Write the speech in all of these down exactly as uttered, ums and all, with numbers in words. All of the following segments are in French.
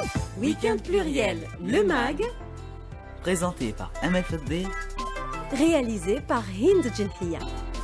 Week-end pluriel, le mag, présenté par Amel Fadbeh, réalisé par Hind Djenhiya.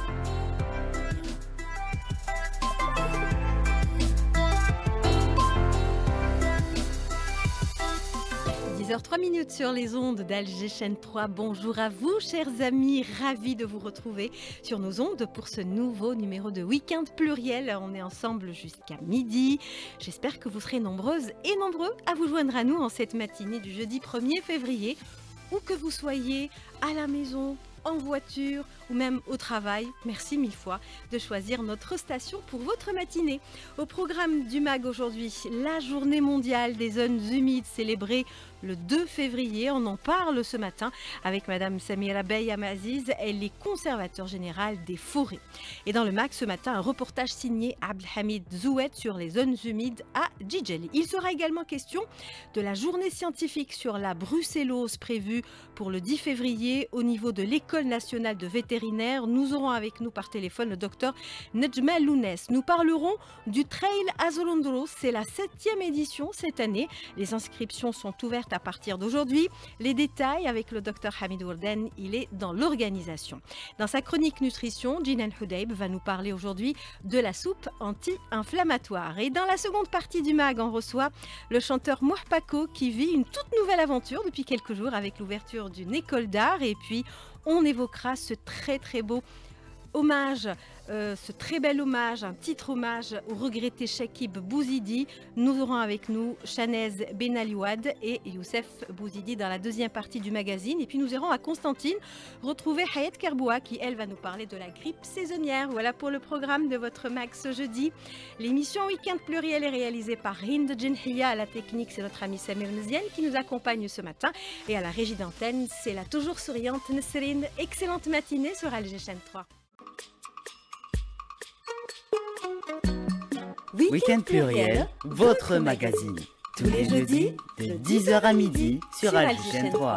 dix heures trois minutes sur les ondes d'Alger Chaîne trois. Bonjour à vous, chers amis, ravis de vous retrouver sur nos ondes pour ce nouveau numéro de Week-end pluriel. On est ensemble jusqu'à midi. J'espère que vous serez nombreuses et nombreux à vous joindre à nous en cette matinée du jeudi premier février, où que vous soyez, à la maison, en voiture ou même au travail. Merci mille fois de choisir notre station pour votre matinée. Au programme du mag aujourd'hui, la journée mondiale des zones humides célébrée le deux février. On en parle ce matin avec Madame Samira Beyamaziz, elle est conservateur général des forêts. Et dans le mag ce matin, un reportage signé Abdelhamid Zoued sur les zones humides à Djidjeli. Il sera également question de la journée scientifique sur la brucellose prévue pour le dix février au niveau de l'École nationale de vétérinaire. Nous aurons avec nous par téléphone le docteur Nejma Lounès. Nous parlerons du Trail Azolondro. C'est la septième édition cette année. Les inscriptions sont ouvertes à partir d'aujourd'hui. Les détails avec le docteur Hamid Warden, il est dans l'organisation. Dans sa chronique nutrition, Jinan Houdaib va nous parler aujourd'hui de la soupe anti-inflammatoire. Et dans la seconde partie du mag, on reçoit le chanteur Mouhpako qui vit une toute nouvelle aventure depuis quelques jours avec l'ouverture d'une école d'art. Et puis, on évoquera ce très très beau hommage, euh, ce très bel hommage, un titre hommage au regretté Chakib Bouzidi. Nous aurons avec nous Chanez Benaliouad et Youssef Bouzidi dans la deuxième partie du magazine. Et puis nous irons à Constantine retrouver Hayat Kerboua qui, elle, va nous parler de la grippe saisonnière. Voilà pour le programme de votre mag ce jeudi. L'émission Week-end pluriel est réalisée par Hind Djenhiya. À la technique, c'est notre amie Samir Nziane qui nous accompagne ce matin. Et à la régie d'antenne, c'est la toujours souriante Nesrine. Excellente matinée sur Alger Chaîne trois. Week-end pluriel, votre magazine. Tous les jeudis, de dix heures à midi, sur Alger Chaîne trois.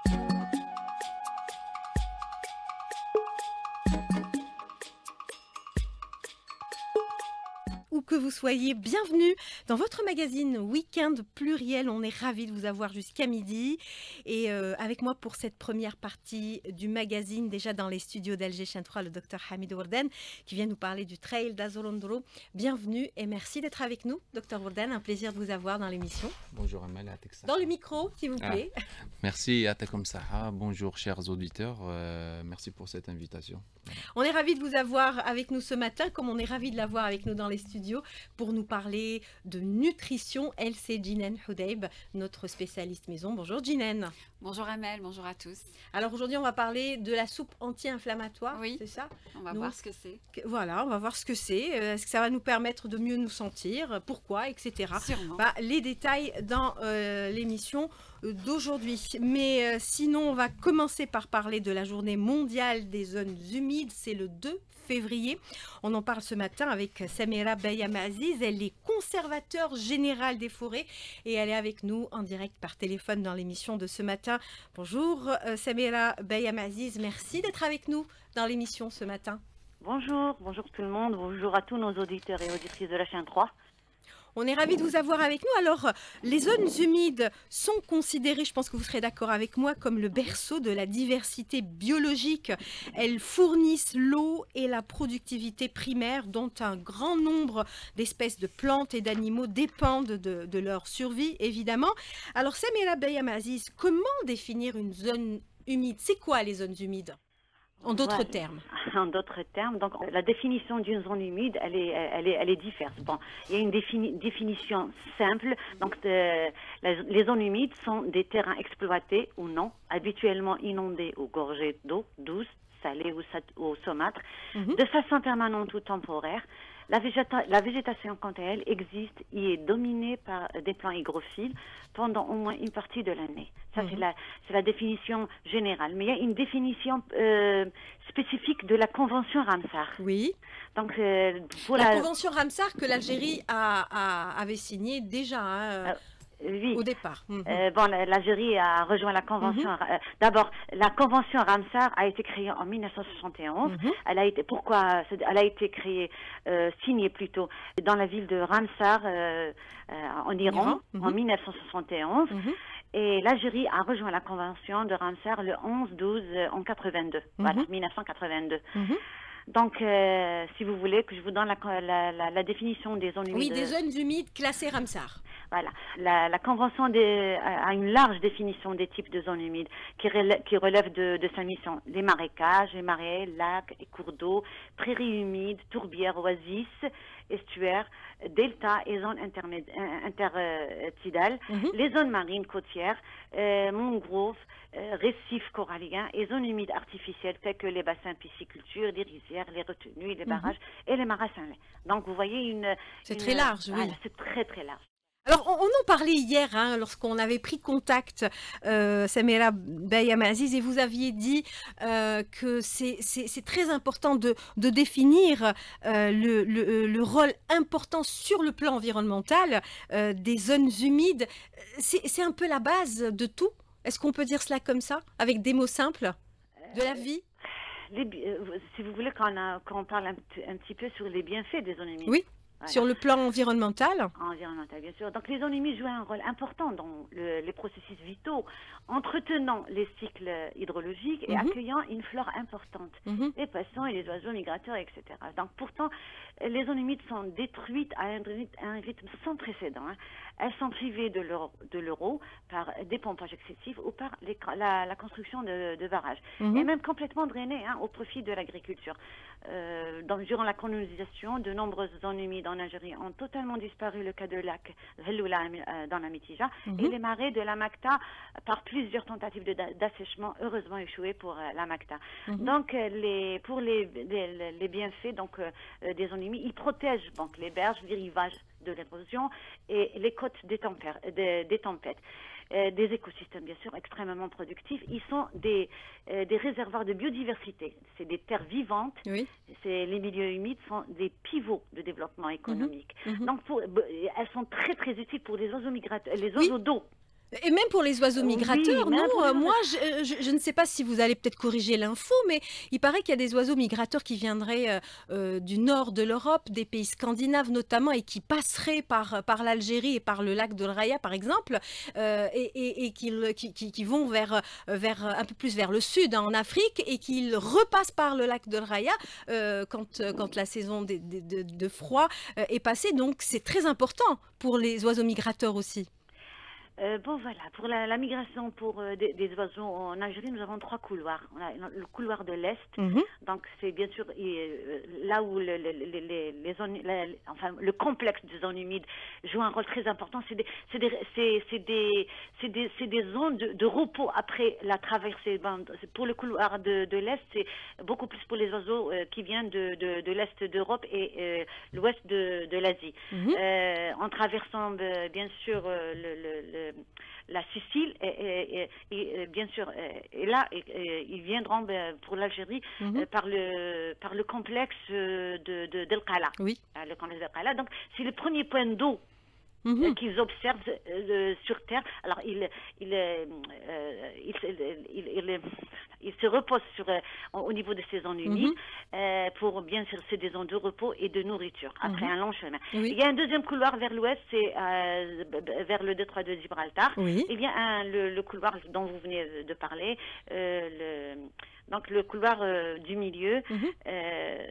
Où que vous soyez, bienvenue dans votre magazine Week-end pluriel. On est ravis de vous avoir jusqu'à midi. Et euh, avec moi pour cette première partie du magazine, déjà dans les studios d'Alger Chaîne trois, le docteur Hamid Warden qui vient nous parler du Trail d'Azolondro. Bienvenue et merci d'être avec nous, docteur Warden. Un plaisir de vous avoir dans l'émission. Bonjour Amel, Atek Saha. Dans le micro, s'il vous plaît. Ah, merci Atek Saha. Bonjour chers auditeurs. Euh, merci pour cette invitation. On est ravis de vous avoir avec nous ce matin, comme on est ravis de l'avoir avec nous dans les studios pour nous parler de nutrition. Elle, c'est Jinan Houdaib, notre spécialiste maison. Bonjour Jinan. Bonjour Amel, bonjour à tous. Alors aujourd'hui, on va parler de la soupe anti-inflammatoire, oui, c'est ça? On va nous, voir ce que c'est. Voilà, on va voir ce que c'est. Est-ce que ça va nous permettre de mieux nous sentir? Pourquoi, et cetera. Sûrement. Bah, les détails dans euh, l'émission d'aujourd'hui. Mais euh, sinon, on va commencer par parler de la journée mondiale des zones humides. C'est le deux février. On en parle ce matin avec Samira Beyamaziz. Elle est conservateur général des forêts et elle est avec nous en direct par téléphone dans l'émission de ce matin. Bonjour euh, Samira Beyamaziz, merci d'être avec nous dans l'émission ce matin. Bonjour, bonjour tout le monde, bonjour à tous nos auditeurs et auditrices de la chaîne trois. On est ravis de vous avoir avec nous. Alors, les zones humides sont considérées, je pense que vous serez d'accord avec moi, comme le berceau de la diversité biologique. Elles fournissent l'eau et la productivité primaire dont un grand nombre d'espèces de plantes et d'animaux dépendent de, de leur survie, évidemment. Alors, Samira Beyamaziz, comment définir une zone humide? C'est quoi les zones humides? En d'autres voilà. termes. En d'autres termes, donc la définition d'une zone humide, elle est, elle est, elle est diverse. Bon, il y a une défini, définition simple. Donc, de, la, les zones humides sont des terrains exploités ou non, habituellement inondés ou gorgés d'eau douce, salée ou, ou saumâtre, mm-hmm. de façon permanente ou temporaire. La, végéta la végétation, quant à elle, existe et est dominée par des plants hygrophiles pendant au moins une partie de l'année. Ça, mmh. c'est la, c'est la définition générale. Mais il y a une définition euh, spécifique de la Convention Ramsar. Oui. Donc, euh, pour la, la Convention Ramsar que l'Algérie a, a, avait signée déjà. Hein. Euh, Oui. Au départ. Mm-hmm. euh, bon, l'Algérie a rejoint la convention. Mm-hmm. euh, D'abord, la convention Ramsar a été créée en mille neuf cent soixante et onze. Mm-hmm. Elle a été, pourquoi elle a été créée, euh, signée plutôt, dans la ville de Ramsar, euh, euh, en Iran, Iran. Mm-hmm. en mille neuf cent soixante et onze. Mm-hmm. Et l'Algérie a rejoint la convention de Ramsar le onze douze en quatre-vingt-deux. Mm-hmm. Voilà, mille neuf cent quatre-vingt-deux. Mm-hmm. Donc, euh, si vous voulez que je vous donne la, la, la, la définition des zones humides. Oui, des zones humides classées Ramsar. Voilà. La, la Convention des, a une large définition des types de zones humides qui relèvent, qui relèvent de, de sa mission. Les marécages, les marais, lacs et cours d'eau, prairies humides, tourbières, oasis, estuaires, deltas et zones intertidales, mm-hmm. les zones marines côtières, euh, mangroves, euh, récifs coralliens et zones humides artificielles telles que les bassins pisciculture, les rizières, les retenues, les barrages mm-hmm. et les marais salins. Donc vous voyez une... C'est une, très large, oui. Voilà, c'est très très large. Alors, on, on en parlait hier, hein, lorsqu'on avait pris contact, euh, Samira Beyamaziz, et vous aviez dit euh, que c'est très important de, de définir euh, le, le, le rôle important sur le plan environnemental euh, des zones humides. C'est un peu la base de tout. Est-ce qu'on peut dire cela comme ça, avec des mots simples de la vie? les, euh, Si vous voulez qu'on qu parle un, un petit peu sur les bienfaits des zones humides. Oui. Voilà. Sur le plan environnemental? Environnemental, bien sûr. Donc les zones humides jouent un rôle important dans le, les processus vitaux, entretenant les cycles hydrologiques et mm-hmm. accueillant une flore importante, mm-hmm. les poissons et les oiseaux migrateurs, et cetera. Donc pourtant, les zones humides sont détruites à un, un rythme sans précédent. Hein. Elles sont privées de l'euro par des pompages excessifs ou par les, la, la construction de, de barrages, mm-hmm. et même complètement drainées hein, au profit de l'agriculture. Euh, durant la colonisation, de nombreuses zones humides en Algérie ont totalement disparu, le cas de lac Helloula euh, dans la Mitija, mm-hmm. et les marais de la Makta par plusieurs tentatives d'assèchement heureusement échouées pour euh, la Makta. Mm-hmm. Donc euh, les, pour les, les, les bienfaits donc, euh, des zones humides, ils protègent donc, les berges, les rivages de l'érosion et les côtes des, des, des tempêtes. Euh, des écosystèmes bien sûr extrêmement productifs. Ils sont des, euh, des réservoirs de biodiversité. C'est des terres vivantes. Oui. Les milieux humides sont des pivots de développement économique. Mm-hmm. Donc pour, elles sont très très utiles pour les oiseaux migrateurs, les oiseaux oui. d'eau. Et même pour les oiseaux migrateurs, oui, non euh, Moi, je, je, je ne sais pas si vous allez peut-être corriger l'info, mais il paraît qu'il y a des oiseaux migrateurs qui viendraient euh, euh, du nord de l'Europe, des pays scandinaves notamment, et qui passeraient par, par l'Algérie et par le lac de Raya, par exemple, euh, et, et, et qui, qui, qui vont vers, vers, un peu plus vers le sud, hein, en Afrique, et qui repassent par le lac de Raya euh, quand, quand la saison de, de, de, de froid euh, est passée. Donc, c'est très important pour les oiseaux migrateurs aussi. Euh, bon voilà, pour la, la migration pour euh, des, des oiseaux en Algérie, nous avons trois couloirs. On a le couloir de l'Est, mm-hmm. donc c'est bien sûr euh, là où le, le, le, les, les zones, la, enfin, le complexe des zones humides joue un rôle très important. C'est des, des, des, des, des zones de, de repos après la traversée. Bon, pour le couloir de, de l'Est, c'est beaucoup plus pour les oiseaux euh, qui viennent de, de, de l'Est d'Europe et euh, l'Ouest de, de l'Asie. Mm-hmm. euh, en traversant euh, bien sûr euh, le, le, le la Sicile et, et, et, et bien sûr et là et, et, ils viendront pour l'Algérie mm-hmm. par le par le complexe de de d'El Qala. Oui. Le complexe d'El Qala. Donc c'est le premier point d'eau mm-hmm. qu'ils observent euh, sur Terre. Alors il il euh, il, il, il, il il se repose sur, euh, au niveau de ces zones humides mm-hmm. euh, pour bien sûr c'est des zones de repos et de nourriture après mm-hmm. un long chemin. Oui. Il y a un deuxième couloir vers l'ouest, c'est euh, vers le détroit de Gibraltar. Oui. Il y a un, le, le couloir dont vous venez de parler, euh, le, donc le couloir euh, du milieu. Mm-hmm. euh,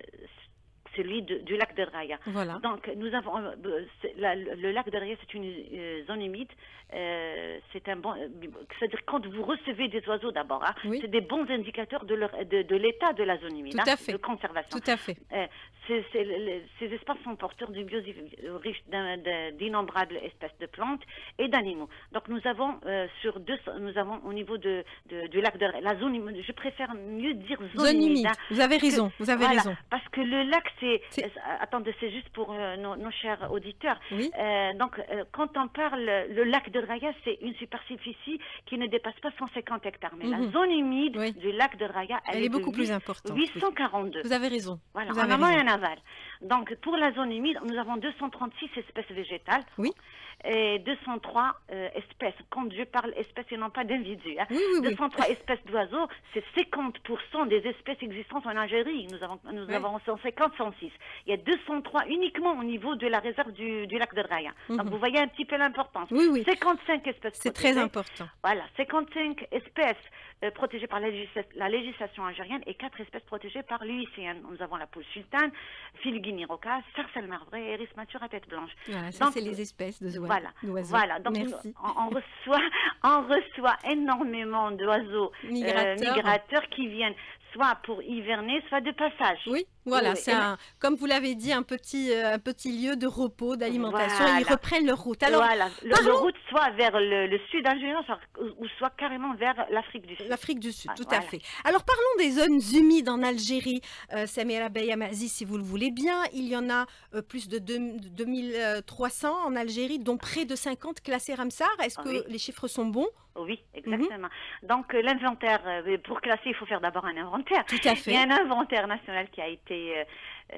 celui de, du lac de Raya. Voilà. Donc, nous avons euh, la, le lac de Raya, c'est une euh, zone humide. Euh, c'est un bon, c'est-à-dire quand vous recevez des oiseaux d'abord, hein, oui. c'est des bons indicateurs de, leur, de, de l'état de la zone humide, Tout hein, à fait. de conservation. Tout à fait. Euh, c'est, c'est, les, ces espaces sont porteurs d'une biodiversité riche d'innombrables espèces de plantes et d'animaux. Donc, nous avons euh, sur deux, nous avons au niveau de, de, du lac de Raya, la zone humide. Je préfère mieux dire zone, zone humide. humide hein, vous avez raison. Que, vous avez voilà, raison. Parce que le lac c'est, attendez, c'est juste pour euh, nos, nos chers auditeurs. Oui. Euh, donc, euh, quand on parle, le lac de Raya, c'est une superficie qui ne dépasse pas cent cinquante hectares. Mais mm-hmm. la zone humide oui. du lac de Raya, elle, elle est, est beaucoup plus importante. huit cent quarante-deux. Vous avez raison. Voilà, Vous en amont et en aval. Donc, pour la zone humide, nous avons deux cent trente-six espèces végétales. Oui. Et deux cent trois euh, espèces. Quand je parle espèces, et non pas d'individus. Hein. Oui, oui, deux cent trois oui. espèces d'oiseaux, c'est cinquante pour cent des espèces existantes en Algérie. Nous avons, nous Oui. avons cent cinquante, cent six. Il y a deux cent trois uniquement au niveau de la réserve du, du lac de Raya. Mhm. Donc, vous voyez un petit peu l'importance. Oui, oui. cinquante-cinq espèces C'est protégées. très important. Voilà, cinquante-cinq espèces euh, protégées par la, législa la législation algérienne et quatre espèces protégées par l'U I C N. Nous avons la poule sultane, Filigini roca, sarcelle marbrée et Eris mature à tête blanche. Voilà, ça, Donc, c'est les espèces d'oiseaux. Voilà, d'oiseaux. voilà. Donc, Merci. on, on reçoit, on reçoit énormément d'oiseaux euh, Migrateurs. migrateurs qui viennent soit pour hiverner, soit de passage. Oui, voilà, Oui, c'est et un, comme vous l'avez dit, un petit, euh, un petit lieu de repos, d'alimentation. Voilà. Ils reprennent leur route. Alors, voilà, le, parlons- le route soit vers le, le sud algérien, soit- ou soit carrément vers l'Afrique du Sud. l'Afrique du Sud, Ah, tout voilà. à fait. Alors, parlons des zones humides en Algérie. Euh, Samira Beyamazi, si vous le voulez bien, il y en a euh, plus de deux- de deux mille trois cents en Algérie, dont près de cinquante classés Ramsar. Est-ce Ah que oui. les chiffres sont bons? Oui, exactement. Donc, euh, l'inventaire, euh, pour classer, il faut faire d'abord un inventaire. Tout à Il y fait. a un inventaire national qui a été, euh,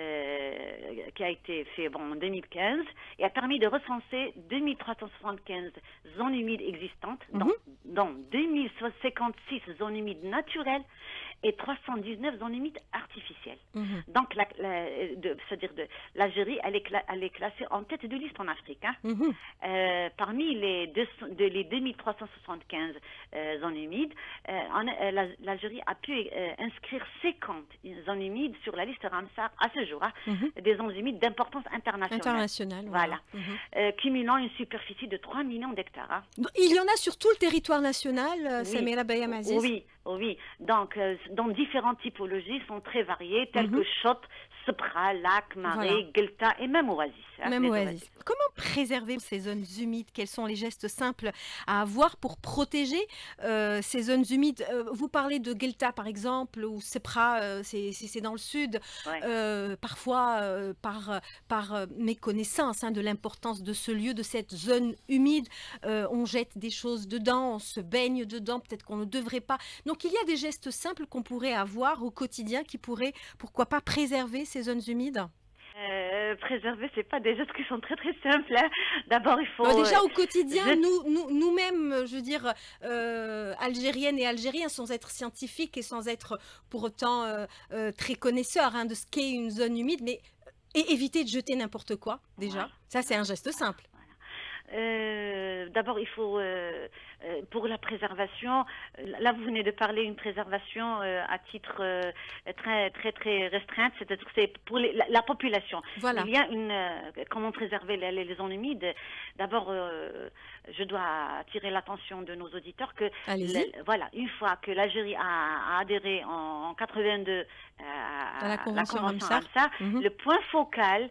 euh, qui a été fait bon, en deux mille quinze et a permis de recenser deux mille trois cent soixante-quinze zones humides existantes, dont, dont deux mille cinquante-six zones humides naturelles et trois cent dix-neuf zones humides artificielles. Mhm. Donc, la- la- de- c'est-à-dire de l'Algérie, elle, est cla- elle est classée en tête de liste en Afrique. Hein. Mhm. Euh, parmi les, deux cents de, les deux mille trois cent soixante-quinze euh, zones humides, euh, en- euh, la- l'Algérie a pu euh, inscrire cinquante zones humides sur la liste Ramsar à ce jour, hein, Mhm. des zones humides d'importance internationale, International. Voilà. Mhm. euh, cumulant une superficie de trois millions d'hectares. Hein. Donc, il y en a sur tout le territoire national, euh, Oui. Samira Beyamazi. Oui, oui. Donc, euh, dans différentes typologies sont très variées, telles Mhm. que Chot, Sepra, Lac, Marais, Voilà. Guelta et même Oasis. hein, Même les oasis. Comment préserver ces zones humides? Quels sont les gestes simples à avoir pour protéger euh, ces zones humides? Euh, Vous parlez de Guelta par exemple, ou Sepra, euh, c'est c'est- c'est dans le sud. Ouais. Euh, parfois, euh, par, par euh, méconnaissance hein, de l'importance de ce lieu, de cette zone humide, euh, on jette des choses dedans, on se baigne dedans, peut-être qu'on ne devrait pas. Donc il y a des gestes simples qu'on pourrait avoir au quotidien qui pourraient, pourquoi pas, préserver ces zones humides. Euh, préserver, c'est pas des gestes qui sont très très simples. hein. D'abord, il faut. Bah, déjà euh, au quotidien, je- nous, nous, nous-mêmes, euh, je veux dire, euh, Algériennes et Algériens, sans être scientifiques et sans être pour autant euh, euh, très connaisseurs hein, de ce qu'est une zone humide, mais et éviter de jeter n'importe quoi, déjà. Ouais. Ça, c'est un geste simple. Euh, D'abord, il faut, euh, euh, pour la préservation, euh, là vous venez de parler une préservation euh, à titre euh, très très très restreinte, c'est-à-dire que c'est pour les- la, la population. Voilà. Il y a une, euh, comment préserver les, les- les zones humides. D'abord, euh, je dois attirer l'attention de nos auditeurs que, Allez-y. le- voilà, une fois que l'Algérie a, a adhéré en, en quatre-vingt-deux À la Convention Ramsar. Ramsar, Mhm. le point focal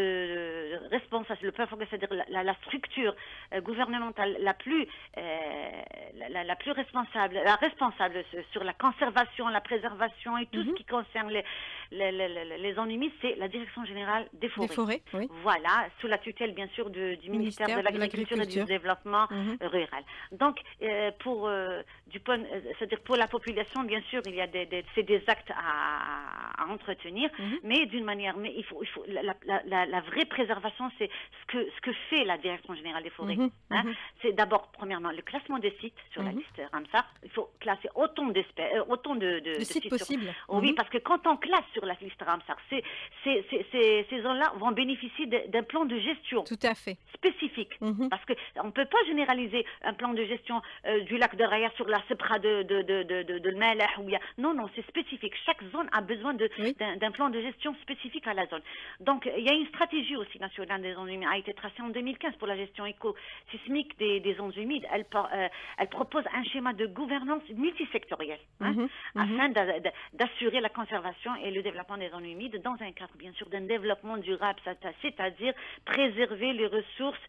de responsable, le point focal, c'est-à-dire la, la- la structure euh, gouvernementale la plus, euh, la, la- la plus responsable, la responsable sur- sur la conservation, la préservation et tout Mhm. ce qui concerne les, les, les, les- les zones humides, c'est la Direction générale des forêts. Des forêts, oui. Voilà, sous la tutelle bien sûr du, du ministère, Ministère de de l'Agriculture et du l'Agriculture. Développement Mhm. rural. Donc, euh, pour euh, du point, euh, c'est-à-dire pour la population, bien sûr, il y a des, des- c'est des actes à, à entretenir, Mhm. mais d'une manière, mais il faut, il faut la, la- la- la vraie préservation, c'est ce que ce que fait la Direction générale des forêts. Mhm. hein. Mhm. C'est d'abord, premièrement, le classement des sites sur la Mhm. liste Ramsar. Il faut classer autant d'espèces, euh, autant de, de, Le de site sur- possible. Oh oui, Mhm. parce que quand on classe sur la liste Ramsar, c'est- c'est- c'est- c'est- ces zones-là vont bénéficier de- d'un plan de gestion Tout à fait. spécifique. Mhm. Parce qu'on ne peut pas généraliser un plan de gestion euh, du lac de Raya sur la Sepra de, de, de, de, de, de L'Melah, où il y a- Non, non, c'est spécifique. Chaque zone a besoin de- Oui. d'un d'un plan de gestion spécifique à la zone. Donc, il y a une stratégie aussi nationale des zones humides, a été tracée en deux mille quinze pour la gestion éco-sismique des, des zones humides. Elle, par- euh, elle propose un schéma de gouvernance multisectorielle hein, Mhm. Mhm. afin d'a- d'a- d'assurer la conservation et le développement des zones humides dans un cadre, bien sûr, d'un développement durable, c'est- c'est-à-dire préserver les ressources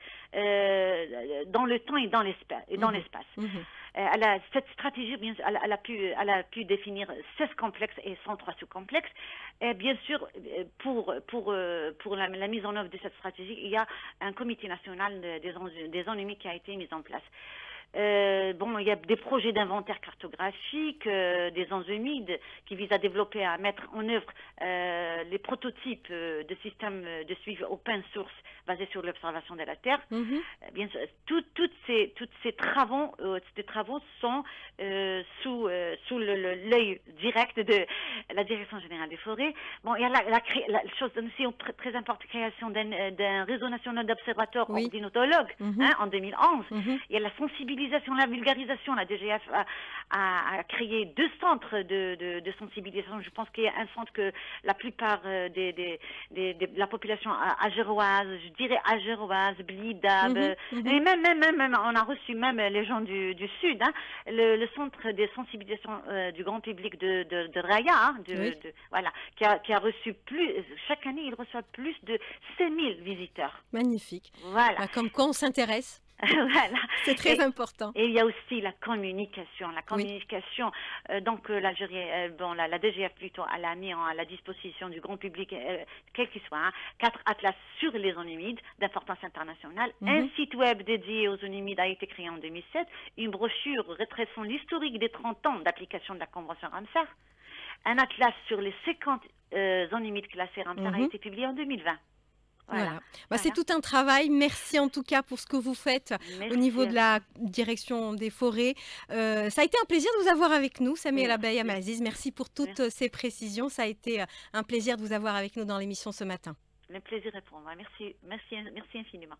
euh, dans le temps et dans l'espace. et dans Mhm. l'espace. Mhm. Euh, elle a- cette stratégie, bien sûr, elle, elle a pu, elle a pu définir seize complexes et cent trois sous-complexes. Et bien sûr, euh, pour, pour, euh, pour la, la mise en œuvre de cette stratégie, il y a un comité national de- des, zones, des zones humides qui a été mis en place. Euh, bon, il y a des projets d'inventaire cartographique, euh, des zones humides qui visent à développer, à mettre en œuvre euh, les prototypes euh, de systèmes de suivi open source basés sur l'observation de la Terre. Mhm. Euh, Bien sûr, tout- toutes ces, toutes ces travaux, euh, ces travaux sont euh, sous, euh, sous le- le- l'œil direct de la Direction générale des forêts. Bon, il y a la, la, cré- la chose aussi très, très importante, création d'un euh, d'un réseau national d'observateurs Oui. ornithologues Mhm. hein, en deux mille onze. Mhm. Il y a la sensibilisation, la vulgarisation. La D G F a, a- a créé deux centres de, de- de sensibilisation. Je pense qu'il y a un centre que la plupart euh, des, des- des- des- de la population a- agéroise, je dirais agéroise, blidab, Mhm, mhm. et même, même, même, même, on a reçu même les gens du, du Sud, hein, le, le centre des sensibilisations euh, du grand public de, de, de Raya, hein, de, Oui. de- voilà, qui a, qui a reçu plus, chaque année, il reçoit plus de cinq mille visiteurs. Magnifique. Voilà. Bah, comme quoi on s'intéresse, Voilà. c'est très Et- important. Et il y a aussi la communication. La communication, euh, donc euh, l'Algérie, euh, bon, la, la D G F plutôt, elle a mis en- à la disposition du grand public, euh, quel qu'il soit, hein, quatre atlas sur les zones humides d'importance internationale. Mhm. Un site web dédié aux zones humides a été créé en deux mille sept. Une brochure retraçant l'historique des trente ans d'application de la Convention Ramsar. Un atlas sur les cinquante euh, zones humides classées Ramsar Mhm. a été publié en deux mille vingt. Voilà. Voilà. Bah, c'est Voilà. tout un travail. Merci en tout cas pour ce que vous faites Merci au niveau de à la direction des forêts. Euh, ça a été un plaisir de vous avoir avec nous, Samia Merci. Labaye Amaziz. Merci pour toutes Merci. ces précisions. Ça a été euh, un plaisir de vous avoir avec nous dans l'émission ce matin. Le plaisir est pour moi. Merci, merci, merci infiniment.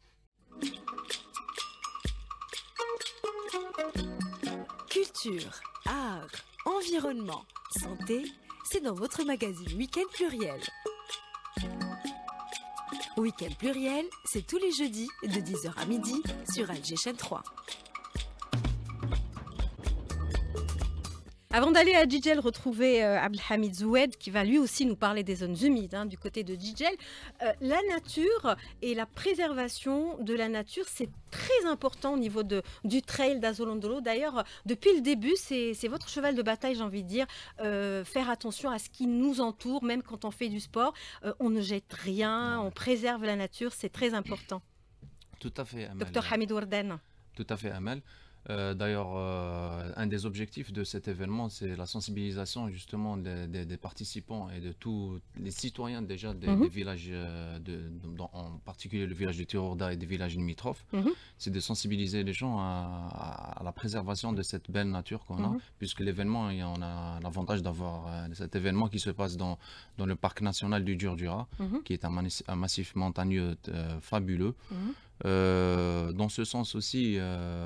Culture, art, environnement, santé, c'est dans votre magazine Week-end Pluriel. Week-end Pluriel, c'est tous les jeudis de dix heures à midi sur Alger Chaîne trois. Avant d'aller à Djidjel, retrouver euh, Abdelhamid Zoued qui va lui aussi nous parler des zones humides hein, du côté de Djidjel. Euh, la nature et la préservation de la nature, c'est très important au niveau de, du trail d'Azolondolo. D'ailleurs, euh, depuis le début, c'est c'est votre cheval de bataille, j'ai envie de dire, euh, faire attention à ce qui nous entoure, même quand on fait du sport. Euh, on ne jette rien, on préserve la nature, c'est très important. Tout à fait, Amel. Docteur Hamid Warden. Tout à fait, Amel. Euh, D'ailleurs, euh, un des objectifs de cet événement, c'est la sensibilisation justement des, des- des participants et de tous les citoyens déjà des, Mhm. des villages, euh, de, dans- en particulier le village de Tirourda et des villages limitrophes. Mhm. C'est de sensibiliser les gens à, à- à la préservation de cette belle nature qu'on a, Mhm. puisque l'événement, il y a- on a l'avantage d'avoir euh, cet événement qui se passe dans, dans le parc national du Djurdjura, Mhm. qui est un, mani- un massif montagneux euh, fabuleux. Mhm. Euh, dans ce sens aussi, euh,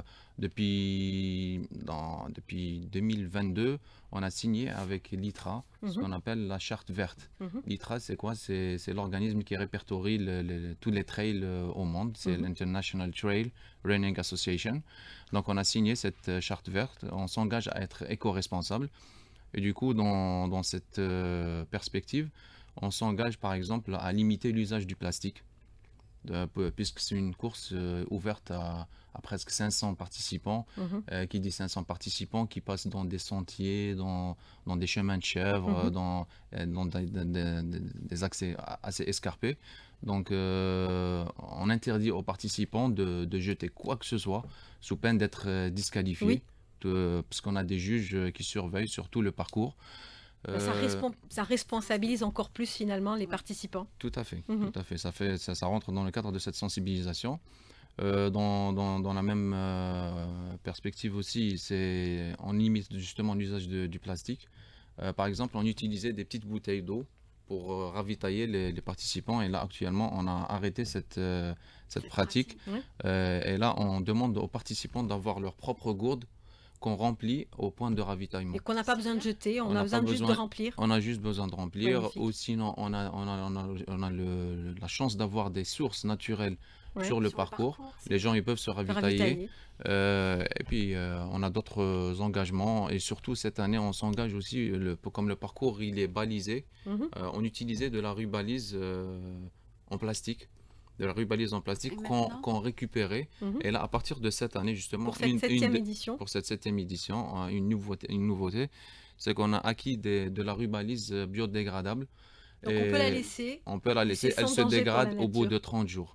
depuis, dans- depuis deux mille vingt-deux, on a signé avec l'I T R A ce Mhm. qu'on appelle la charte verte. Mhm. L'I T R A, c'est quoi? C'est c'est l'organisme qui répertorie le- le- tous les trails euh, au monde. C'est Mhm. l'International Trail Running Association. Donc, on a signé cette euh, charte verte. On s'engage à être éco-responsable. Et du coup, dans, dans cette euh, perspective, on s'engage par exemple à limiter l'usage du plastique. De- peu- puisque c'est une course euh, ouverte à, à presque cinq cents participants. Mhm. Euh, qui dit cinq cents participants qui passent dans des sentiers, dans, dans des chemins de chèvres, Mhm. dans, euh, dans des, des- des- des accès assez escarpés. Donc, euh, on interdit aux participants de, de jeter quoi que ce soit sous peine d'être euh, disqualifiés, Oui. de- parce qu'on a des juges euh, qui surveillent sur tout le parcours. Bah, Ça, Euh, respon- ça responsabilise encore plus finalement les participants. Tout à fait, Mhm. tout à fait. Ça fait, ça, ça rentre dans le cadre de cette sensibilisation. Euh, dans, dans- dans la même euh, perspective aussi, c'est on limite justement l'usage de- du plastique. Euh, par exemple, on utilisait des petites bouteilles d'eau pour euh, ravitailler les, les participants. Et là, actuellement, on a arrêté cette, euh, cette pratique. Oui. Euh, et là, on demande aux participants d'avoir leur propre gourde qu'on remplit au point de ravitaillement. Et qu'on n'a pas besoin de jeter, on, On a n'a besoin pas juste de besoin- remplir. On a juste besoin de remplir. Magnifique. Ou sinon, on a, on a, on a, on a le- la chance d'avoir des sources naturelles Ouais. sur le Sur le parcours. parcours, c'est Les gens, ils peuvent se De ravitailler. ravitailler. Euh, et puis, euh, on a d'autres euh, engagements. Et surtout, cette année, on s'engage aussi, le, comme le parcours, il est balisé, Mhm. euh, on utilisait de la rubalise euh, en plastique. De la rubalise en plastique Et qu'on maintenant qu'on récupérait. Mhm. Et là, à partir de cette année, justement, Pour cette une- une septième des- édition. pour cette septième édition, hein, une nouveauté, une nouveauté c'est qu'on a acquis des- de la rubalise euh, biodégradable. Donc on peut la Et laisser. on peut la laisser, c'est elle sans se danger pour la dégrade au bout nature. de trente jours.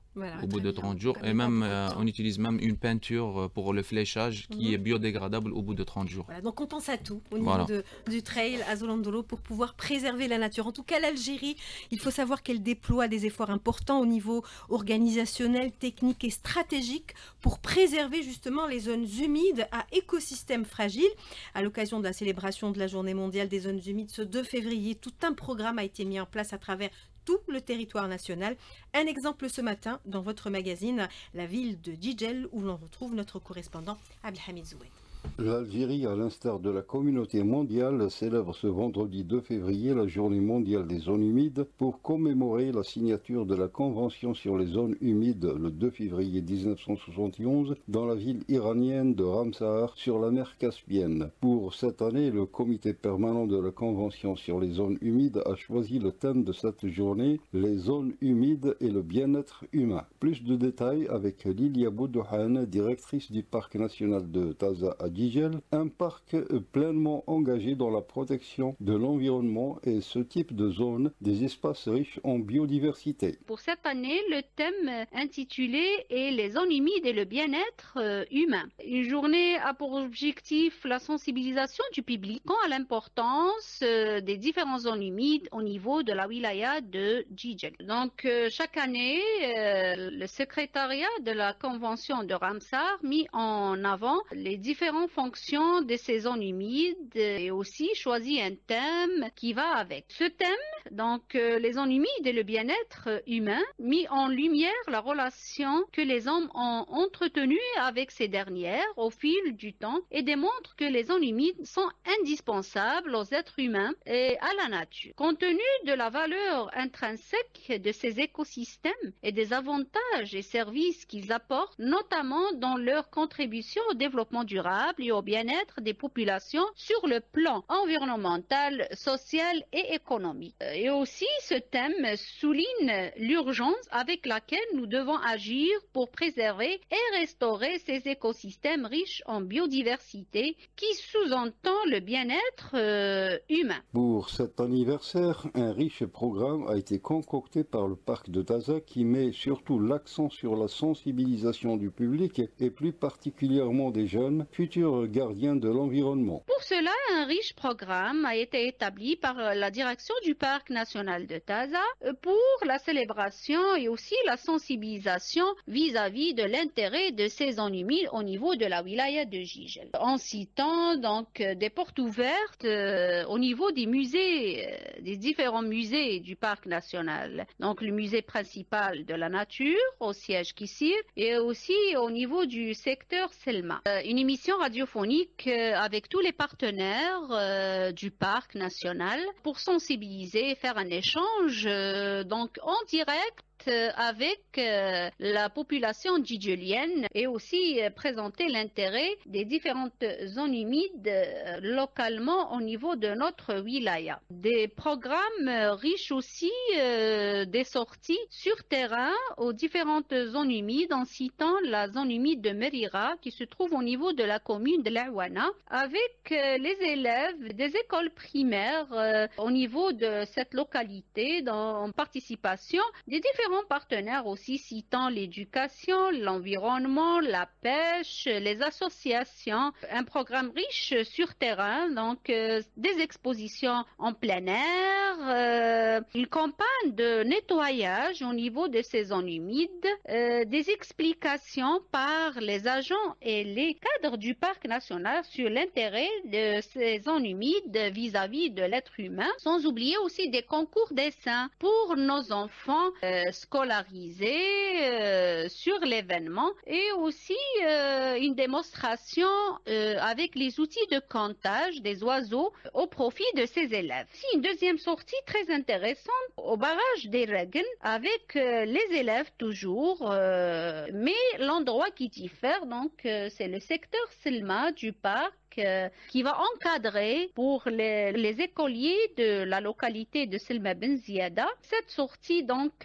Voilà, au bout très de bien. trente jours. Pas Et de même, perdre de euh, temps. on utilise même une peinture pour le fléchage qui Mhm. est biodégradable au bout de trente jours. Voilà, donc on pense à tout au niveau Voilà. de, du trail à Zolondolo pour pouvoir préserver la nature. En tout cas, l'Algérie, il faut savoir qu'elle déploie des efforts importants au niveau organisationnel, technique et stratégique pour préserver justement les zones humides à écosystèmes fragiles. À l'occasion de la célébration de la Journée mondiale des zones humides ce deux février, tout un programme a été mis en place à travers tout le territoire national. Un exemple ce matin dans votre magazine, la ville de Djidjel, où l'on retrouve notre correspondant Abdelhamid Zoued. L'Algérie, à l'instar de la communauté mondiale, célèbre ce vendredi deux février la journée mondiale des zones humides pour commémorer la signature de la Convention sur les zones humides le deux février mille neuf cent soixante et onze dans la ville iranienne de Ramsar sur la mer Caspienne. Pour cette année, le comité permanent de la Convention sur les zones humides a choisi le thème de cette journée, les zones humides et le bien-être humain. Plus de détails avec Lilia Boudouhan, directrice du parc national de Taza à Djidjel, un parc pleinement engagé dans la protection de l'environnement et ce type de zone des espaces riches en biodiversité. Pour cette année, le thème intitulé est les zones humides et le bien-être euh, humain. Une journée a pour objectif la sensibilisation du public à l'importance euh, des différentes zones humides au niveau de la wilaya de Djidjel. Donc euh, chaque année, euh, le secrétariat de la convention de Ramsar mit en avant les différentes fonctions de ces zones humides et aussi choisi un thème qui va avec. Ce thème, donc euh, les zones humides et le bien-être humain, mit en lumière la relation que les hommes ont entretenue avec ces dernières au fil du temps et démontre que les zones humides sont indispensables aux êtres humains et à la nature. Compte tenu de la valeur intrinsèque de ces écosystèmes et des avantages et services qu'ils apportent, notamment dans leur contribution au développement durable et au bien-être des populations sur le plan environnemental, social et économique. Et aussi, ce thème souligne l'urgence avec laquelle nous devons agir pour préserver et restaurer ces écosystèmes riches en biodiversité qui sous-entend le bien-être euh, humain. Pour cet anniversaire, un riche programme a été concocté par le parc de Taza qui met surtout l'accent sur la sensibilisation du public et plus particulièrement des jeunes, futurs gardiens de l'environnement. Pour cela, un riche programme a été établi par la direction du parc national de Taza pour la célébration et aussi la sensibilisation vis-à-vis de l'intérêt de ces zones humides au niveau de la wilaya de Djidjel. En citant donc des portes ouvertes euh, au niveau des musées, euh, des différents musées du parc national. Donc le musée principal de la nature au siège Kissir et aussi au niveau du secteur Selma. Euh, une émission radiophonique euh, avec tous les partenaires euh, du parc national pour sensibiliser et faire un échange euh, donc en direct avec euh, la population djidjelienne et aussi euh, présenter l'intérêt des différentes zones humides euh, localement au niveau de notre wilaya. Des programmes euh, riches aussi euh, des sorties sur terrain aux différentes zones humides en citant la zone humide de Merira qui se trouve au niveau de la commune de l'Aouana avec euh, les élèves des écoles primaires euh, au niveau de cette localité dans, en participation des différents partenaires aussi citant l'éducation, l'environnement, la pêche, les associations, un programme riche sur terrain, donc euh, des expositions en plein air, euh, une campagne de nettoyage au niveau de ces zones humides, euh, des explications par les agents et les cadres du parc national sur l'intérêt de ces zones humides vis-à-vis de l'être humain, sans oublier aussi des concours dessins pour nos enfants euh, scolarisés euh, sur l'événement et aussi euh, une démonstration euh, avec les outils de comptage des oiseaux au profit de ces élèves. Si une deuxième sortie très intéressante au barrage des Regen avec euh, les élèves toujours, euh, mais l'endroit qui diffère, donc euh, c'est le secteur Selma du parc euh, qui va encadrer pour les, les écoliers de la localité de Selma Ben Ziada. Cette sortie donc euh,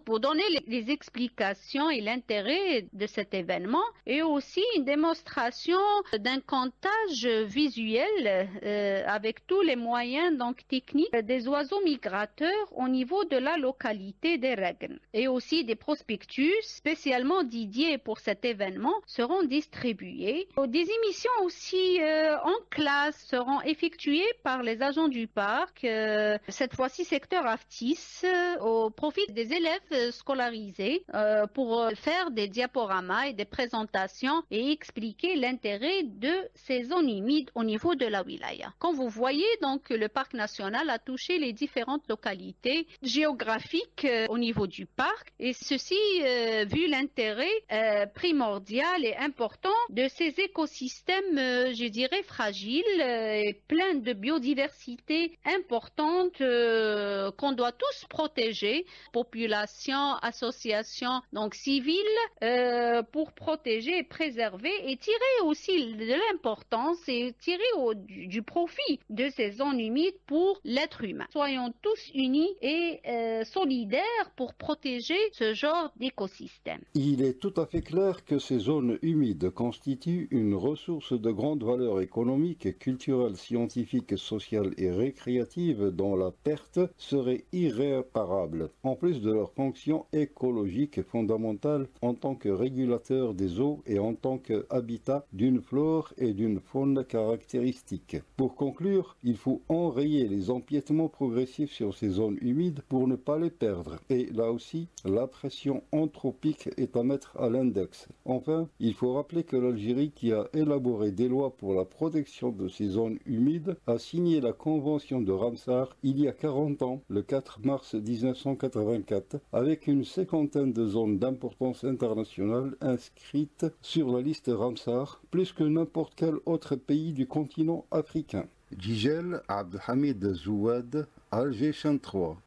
pour donner les, les explications et l'intérêt de cet événement, et aussi une démonstration d'un comptage visuel euh, avec tous les moyens donc techniques des oiseaux migrateurs au niveau de la localité des Regnes. Et aussi des prospectus spécialement dédiés pour cet événement seront distribués. Des émissions aussi euh, en classe seront effectuées par les agents du parc, euh, cette fois-ci secteur AFTIS, euh, au profit des élèves scolarisés euh, pour faire des diaporamas et des présentations et expliquer l'intérêt de ces zones humides au niveau de la wilaya. Comme vous voyez, donc, le parc national a touché les différentes localités géographiques euh, au niveau du parc, et ceci euh, vu l'intérêt euh, primordial et important de ces écosystèmes, euh, je dirais, fragiles euh, et pleins de biodiversité importante euh, qu'on doit tous protéger, population, association, donc civile, euh, pour protéger et préserver et tirer aussi de l'importance et tirer au, du, du profit de ces zones humides pour l'être humain. Soyons tous unis et euh, solidaires pour protéger ce genre d'écosystème. Il est tout à fait clair que ces zones humides constituent une ressource de grande valeur économique, culturelle, scientifique, sociale et récréative dont la perte serait irréparable, en plus de leur fonction écologique fondamentale en tant que régulateur des eaux et en tant qu'habitat d'une flore et d'une faune caractéristiques. Pour conclure, il faut enrayer les empiètements progressifs sur ces zones humides pour ne pas les perdre. Et là aussi, la pression anthropique est à mettre à l'index. Enfin, il faut rappeler que l'Algérie, qui a élaboré des lois pour la protection de ces zones humides, a signé la Convention de Ramsar il y a quarante ans, le quatre mars mille neuf cent quatre-vingt-quatre, avec une cinquantaine de zones d'importance internationale inscrites sur la liste Ramsar, plus que n'importe quel autre pays du continent africain. Djigel Abdelhamid Zouad, Alger Chaîne trois.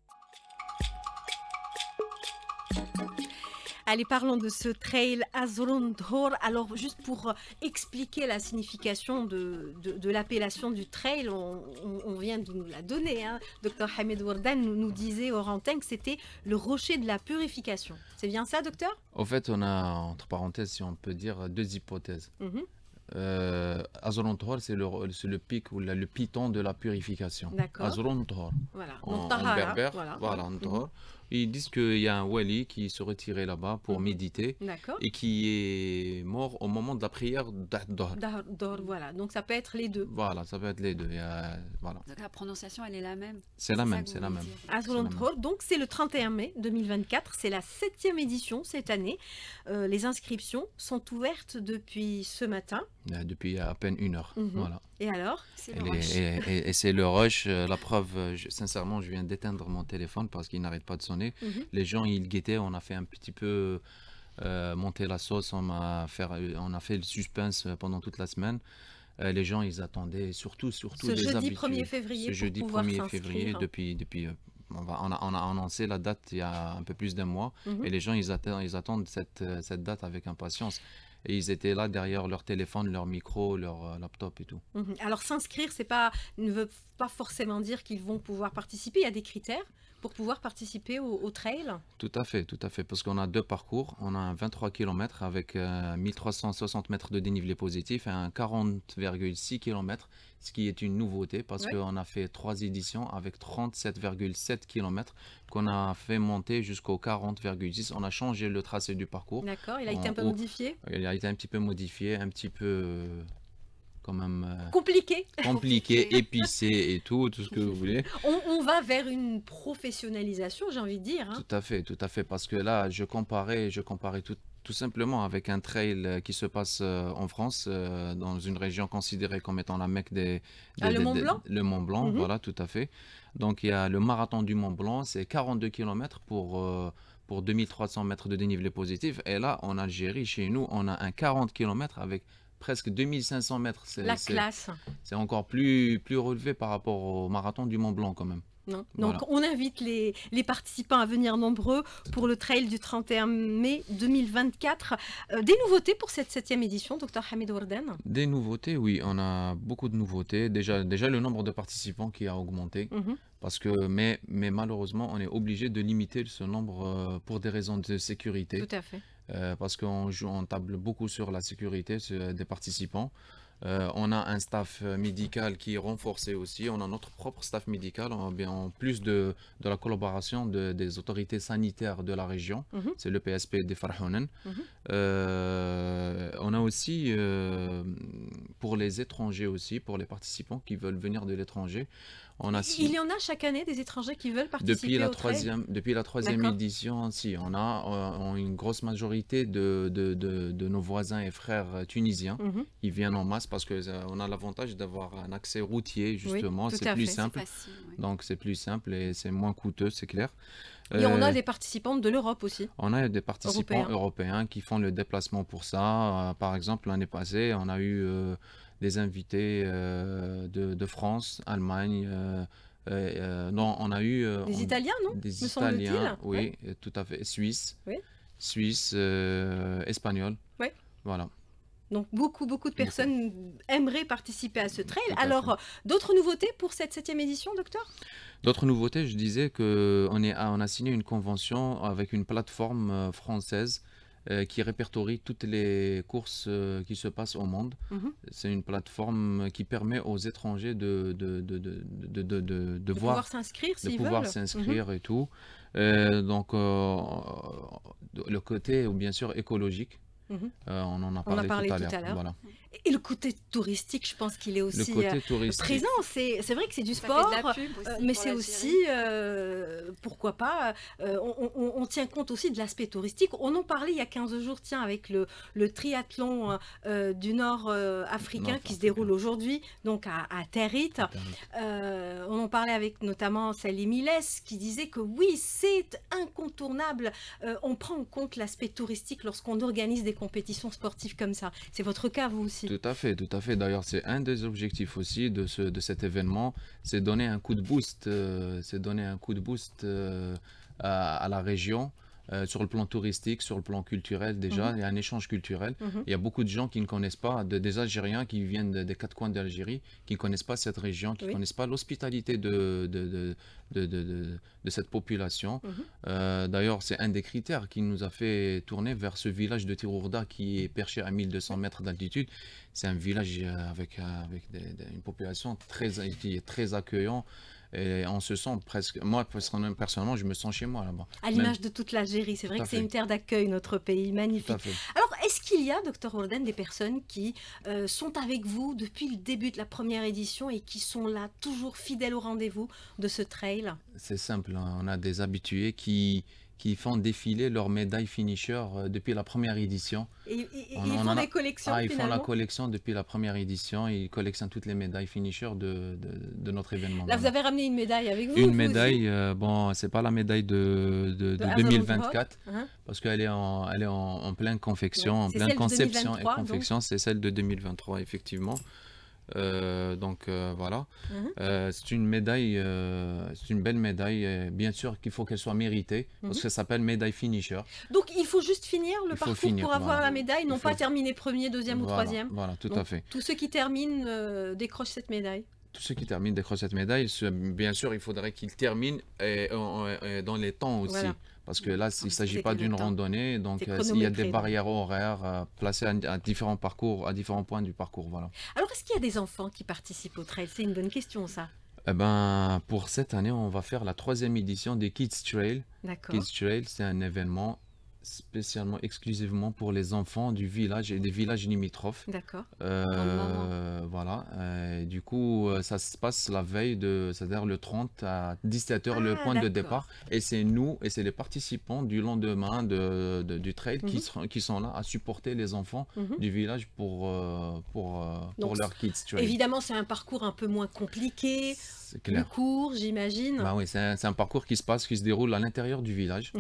Allez, parlons de ce trail Azron Dhor. Alors, juste pour expliquer la signification de, de, de l'appellation du trail, on, on, on vient de nous la donner. Hein. Docteur Hamed Wardan nous, nous disait au Rantin que c'était le rocher de la purification. C'est bien ça, docteur? Au fait, on a, entre parenthèses, si on peut dire, deux hypothèses. Mm-hmm. Euh, Azron Dhor, c'est le, le pic ou la, le piton de la purification. D'accord. Azron Dhor. Voilà. En, en berbère, voilà. voilà Mm-hmm. Dhor. Ils disent qu'il y a un wali qui se retirait là-bas pour mmh. méditer et qui est mort au moment de la prière d'Ad-Dor. D'Ad-Dor, voilà. Donc ça peut être les deux. Voilà, ça peut être les deux. Il y a, voilà. Donc la prononciation, elle est la même. C'est la même, c'est la même. Azron Dhor, donc c'est le trente et un mai deux mille vingt-quatre. C'est la septième édition cette année. Euh, les inscriptions sont ouvertes depuis ce matin. Depuis à peine une heure. Mmh. Voilà. Et alors? C'est le rush. Et, et, et c'est le rush. La preuve, je, sincèrement, je viens d'éteindre mon téléphone parce qu'il n'arrête pas de sonner. Mmh. Les gens, ils guettaient. On a fait un petit peu euh, monter la sauce. On a, fait, on a fait le suspense pendant toute la semaine. Euh, les gens, ils attendaient, surtout, surtout ce les jeudi habitués. premier février. Ce jeudi premier février, depuis... depuis On, va, on, a, on a annoncé la date il y a un peu plus d'un mois. Mmh. Et les gens, ils attendent, ils attendent cette, cette date avec impatience. Et ils étaient là derrière leur téléphone, leur micro, leur euh, laptop et tout. Mmh. Alors s'inscrire, c'est pas, ne veut pas forcément dire qu'ils vont pouvoir participer. Il y a des critères pour pouvoir participer au, au trail? Tout à fait, tout à fait. Parce qu'on a deux parcours. On a un vingt-trois kilomètres avec euh, mille trois cent soixante mètres de dénivelé positif et un quarante virgule six kilomètres, ce qui est une nouveauté parce ouais. qu'on a fait trois éditions avec trente-sept virgule sept kilomètres qu'on a fait monter jusqu'au quarante virgule six. On a changé le tracé du parcours. D'accord, il a été un peu haut. modifié Il a été un petit peu modifié, un petit peu... Euh, quand même euh, compliqué, compliqué, épicé et tout, tout ce que vous voulez. On, on va vers une professionnalisation, j'ai envie de dire. Hein. Tout à fait, tout à fait, parce que là, je comparais, je comparais tout, tout simplement avec un trail qui se passe euh, en France, euh, dans une région considérée comme étant la Mecque des, des, ah, des le Mont des, Blanc. Le Mont Blanc, mm-hmm. voilà, tout à fait. Donc il y a le marathon du Mont Blanc, c'est quarante-deux kilomètres pour euh, pour deux mille trois cents mètres de dénivelé positif. Et là, en Algérie, chez nous, on a un quarante kilomètres avec presque deux mille cinq cents mètres. La classe. C'est encore plus, plus relevé par rapport au marathon du Mont Blanc quand même. Non. Voilà. Donc on invite les, les participants à venir nombreux pour le trail du trente et un mai deux mille vingt-quatre. Euh, des nouveautés pour cette septième édition, docteur Hamid Ourdan? Des nouveautés, oui, on a beaucoup de nouveautés. Déjà, déjà le nombre de participants qui a augmenté. Mhm. Parce que, mais, mais malheureusement, on est obligé de limiter ce nombre euh, pour des raisons de sécurité. Tout à fait. Euh, parce qu'on joue, on table beaucoup sur la sécurité sur- des participants. Euh, on a un staff euh, médical qui est renforcé aussi. On a notre propre staff médical, en, bien, en plus de, de la collaboration de- des autorités sanitaires de la région. Mhm. C'est le P S P des Farhounen. Mhm. Euh, on a aussi, euh, pour les étrangers aussi, pour les participants qui veulent venir de l'étranger, on a Il y en a chaque année des étrangers qui veulent participer depuis la au trail? troisième, depuis la troisième D'accord. édition, si, on a euh, on- une grosse majorité de, de, de, de nos voisins et frères euh, tunisiens Mhm. qui viennent en masse parce qu'on a l'avantage d'avoir un accès routier, justement, tout c'est à plus fait. simple. Facile, oui. Donc c'est plus simple et c'est moins coûteux, c'est clair. Et on a Euh, des participantes de l'Europe aussi. on a des participants Européens. européens qui font le déplacement pour ça. Euh, par exemple, l'année passée, on a eu euh, des invités euh, de, de France, Allemagne. euh, euh, euh, non, on a eu euh, Des on- Italiens, non? des me semble-t-il. Italiens, oui, Ouais. euh, tout à fait. Suisse, Oui. Suisse, euh, espagnol. Ouais. Voilà. Donc beaucoup, beaucoup de personnes aimeraient participer à ce trail. Tout à Alors, d'autres nouveautés pour cette septième édition, docteur? D'autres nouveautés, je disais qu'on est, on a signé une convention avec une plateforme euh, française euh, qui répertorie toutes les courses euh, qui se passent au monde. Mhm. C'est une plateforme qui permet aux étrangers de, de, de, de, de, de, de- de De voir, pouvoir s'inscrire de s'ils pouvoir veulent. s'inscrire et tout. Euh, donc, euh, le côté, bien sûr, écologique, Mhm. euh, on en a On parlé, a parlé tout à tout l'heure. à l'heure. Voilà. Et le côté touristique, je pense qu'il est Le aussi côté euh, touristique. présent. C'est c'est vrai que c'est du Ça fait de sport, la pub aussi euh, mais pour c'est l'Algérie. aussi, euh, pourquoi pas, euh, on, on- on tient compte aussi de l'aspect touristique. On en parlait il y a quinze jours, tiens, avec le, le triathlon euh, du nord euh, africain Nord qui se africain. déroule aujourd'hui, donc à, à Territ. Euh, on en parlait avec notamment Salim Miles qui disait que oui, c'est incontournable. Euh, on prend en compte l'aspect touristique lorsqu'on organise des compétitions sportives comme ça. C'est votre cas, vous aussi? Tout à fait, tout à fait. D'ailleurs, c'est un des objectifs aussi de, ce, de cet événement, c'est donner un coup de boost, euh, c'est donner un coup de boost euh, à, à la région. Euh, sur le plan touristique, sur le plan culturel déjà, Mhm. il y a un échange culturel. Mhm. Il y a beaucoup de gens qui ne connaissent pas, de- des Algériens qui viennent de- des quatre coins d'Algérie, qui ne connaissent pas cette région, qui ne Oui. connaissent pas l'hospitalité de, de, de, de, de- de- de cette population. Mhm. Euh, D'ailleurs, c'est un des critères qui nous a fait tourner vers ce village de Tirourda qui est perché à mille deux cents mètres d'altitude. C'est un village euh, avec, euh, avec des- des- une population très, qui est très accueillant. Et on se sent presque, moi personnellement, personnellement, je me sens chez moi là-bas. À l'image de toute l'Algérie, c'est vrai Tout à que c'est fait. une terre d'accueil, notre pays, Tout magnifique. à fait. Alors, est-ce qu'il y a, docteur Ourdan, des personnes qui euh, sont avec vous depuis le début de la première édition et qui sont là, toujours fidèles au rendez-vous de ce trail? C'est simple, hein. On a des habitués qui, qui font défiler leurs médailles finisher euh, depuis la première édition. Et, et- et On- ils on font en a- des collections, Ah, ils font la finalement? collection depuis la première édition, ils collectionnent toutes les médailles finisher de, de, de notre événement. Là, vous Voilà. avez ramené une médaille avec vous? Une vous médaille, euh, bon, c'est pas la médaille de, de, de De deux mille vingt-quatre, aussi Hein? parce qu'elle est, en, elle est en, en pleine confection, Ouais. en C'est pleine celle de conception deux mille vingt-trois, et confection, c'est celle de deux mille vingt-trois, effectivement. Euh, donc euh, voilà. Mhm. Euh, c'est une médaille, euh, c'est une belle médaille. Et bien sûr qu'il faut qu'elle soit méritée, parce Mhm. que ça s'appelle médaille finisher. Donc, il faut juste finir le Il faut parcours finir, pour avoir voilà. la médaille, non Il faut- pas terminer premier, deuxième ou Voilà, troisième. Voilà, tout Donc, à fait. Tous ceux qui terminent euh, décrochent cette médaille. Tous ceux qui terminent décrochent cette médaille. Ce- Bien sûr, il faudrait qu'ils terminent et, et- et dans les temps aussi. Voilà. Parce que là, il ne s'agit C'est pas que le d'une temps. randonnée, donc C'est euh, il y a chronométré, des donc. barrières horaires euh, placées à, à différents parcours, à différents points du parcours. Voilà. Alors, est-ce qu'il y a des enfants qui participent au trail? C'est une bonne question, ça. Eh ben, pour cette année, on va faire la troisième édition des Kids Trail. D'accord. Kids Trail, c'est un événement spécialement, exclusivement pour les enfants du village et des villages limitrophes. D'accord. Euh, Dans le moment. voilà. Euh, du coup, euh, ça se passe la veille de, c'est-à-dire le trente à dix-sept heures, le Ah, point de d'accord. départ. Et c'est nous, et c'est les participants du lendemain de, de- du trail qui, Mhm. seront, qui sont là à supporter les enfants Mhm. du village pour, euh, pour, euh, pour Donc, leur Kids Trail. Évidemment, c'est un parcours un peu moins compliqué, C'est plus clair. court, j'imagine. Bah oui, c'est un, c'est un parcours qui se passe, qui se déroule à l'intérieur du village. Mhm.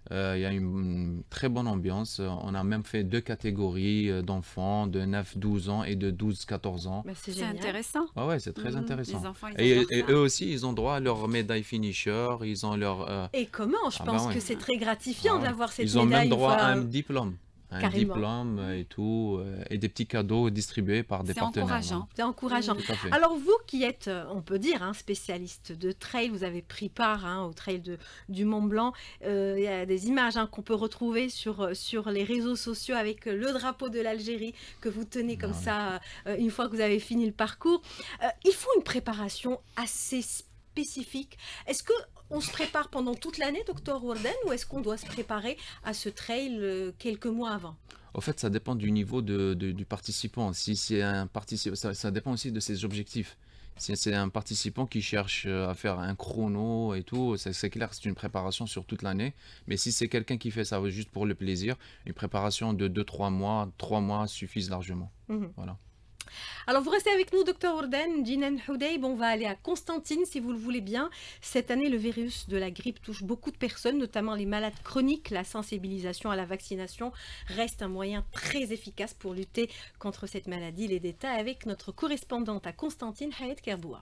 Euh, il y a une, une très bonne ambiance. On a même fait deux catégories euh, d'enfants de neuf douze ans et de douze quatorze ans. Bah, c'est C'est génial. intéressant. Ah ouais, c'est très Mhm. intéressant. Les enfants, ils Et, adorent et ça. eux aussi, ils ont droit à leur médaille finisher, ils ont leur... euh, Et comment? Je Ah pense bah ouais. que c'est très gratifiant ah ouais. d'avoir cette Ils ont médaille même une droit fois, à un euh, diplôme. Un carrément. diplôme euh, et tout, euh, et des petits cadeaux distribués par des C'est partenaires. encourageant. C'est encourageant. Tout à fait. Alors vous qui êtes, euh, on peut dire, un spécialiste de trail, vous avez pris part hein, au trail de, du Mont Blanc. Euh, Il y a des images hein, qu'on peut retrouver sur, euh, sur les réseaux sociaux avec euh, le drapeau de l'Algérie que vous tenez comme Ah ouais. ça euh, une fois que vous avez fini le parcours. Euh, il faut une préparation assez spécifique. Est-ce que on se prépare pendant toute l'année, docteur Warden, ou est-ce qu'on doit se préparer à ce trail euh, quelques mois avant? Au fait, ça dépend du niveau de, de- du participant. Si c'est un participant, ça, ça dépend aussi de ses objectifs. Si c'est un participant qui cherche euh, à faire un chrono et tout, c'est c'est clair, c'est une préparation sur toute l'année. Mais si c'est quelqu'un qui fait ça juste pour le plaisir, une préparation de deux trois mois, trois mois suffisent largement. Mhm. Voilà. Alors, vous restez avec nous, docteur Warden, Jinan Houdeib. On va aller à Constantine, si vous le voulez bien. Cette année, le virus de la grippe touche beaucoup de personnes, notamment les malades chroniques. La sensibilisation à la vaccination reste un moyen très efficace pour lutter contre cette maladie. Les détails avec notre correspondante à Constantine, Hayet Kerboua.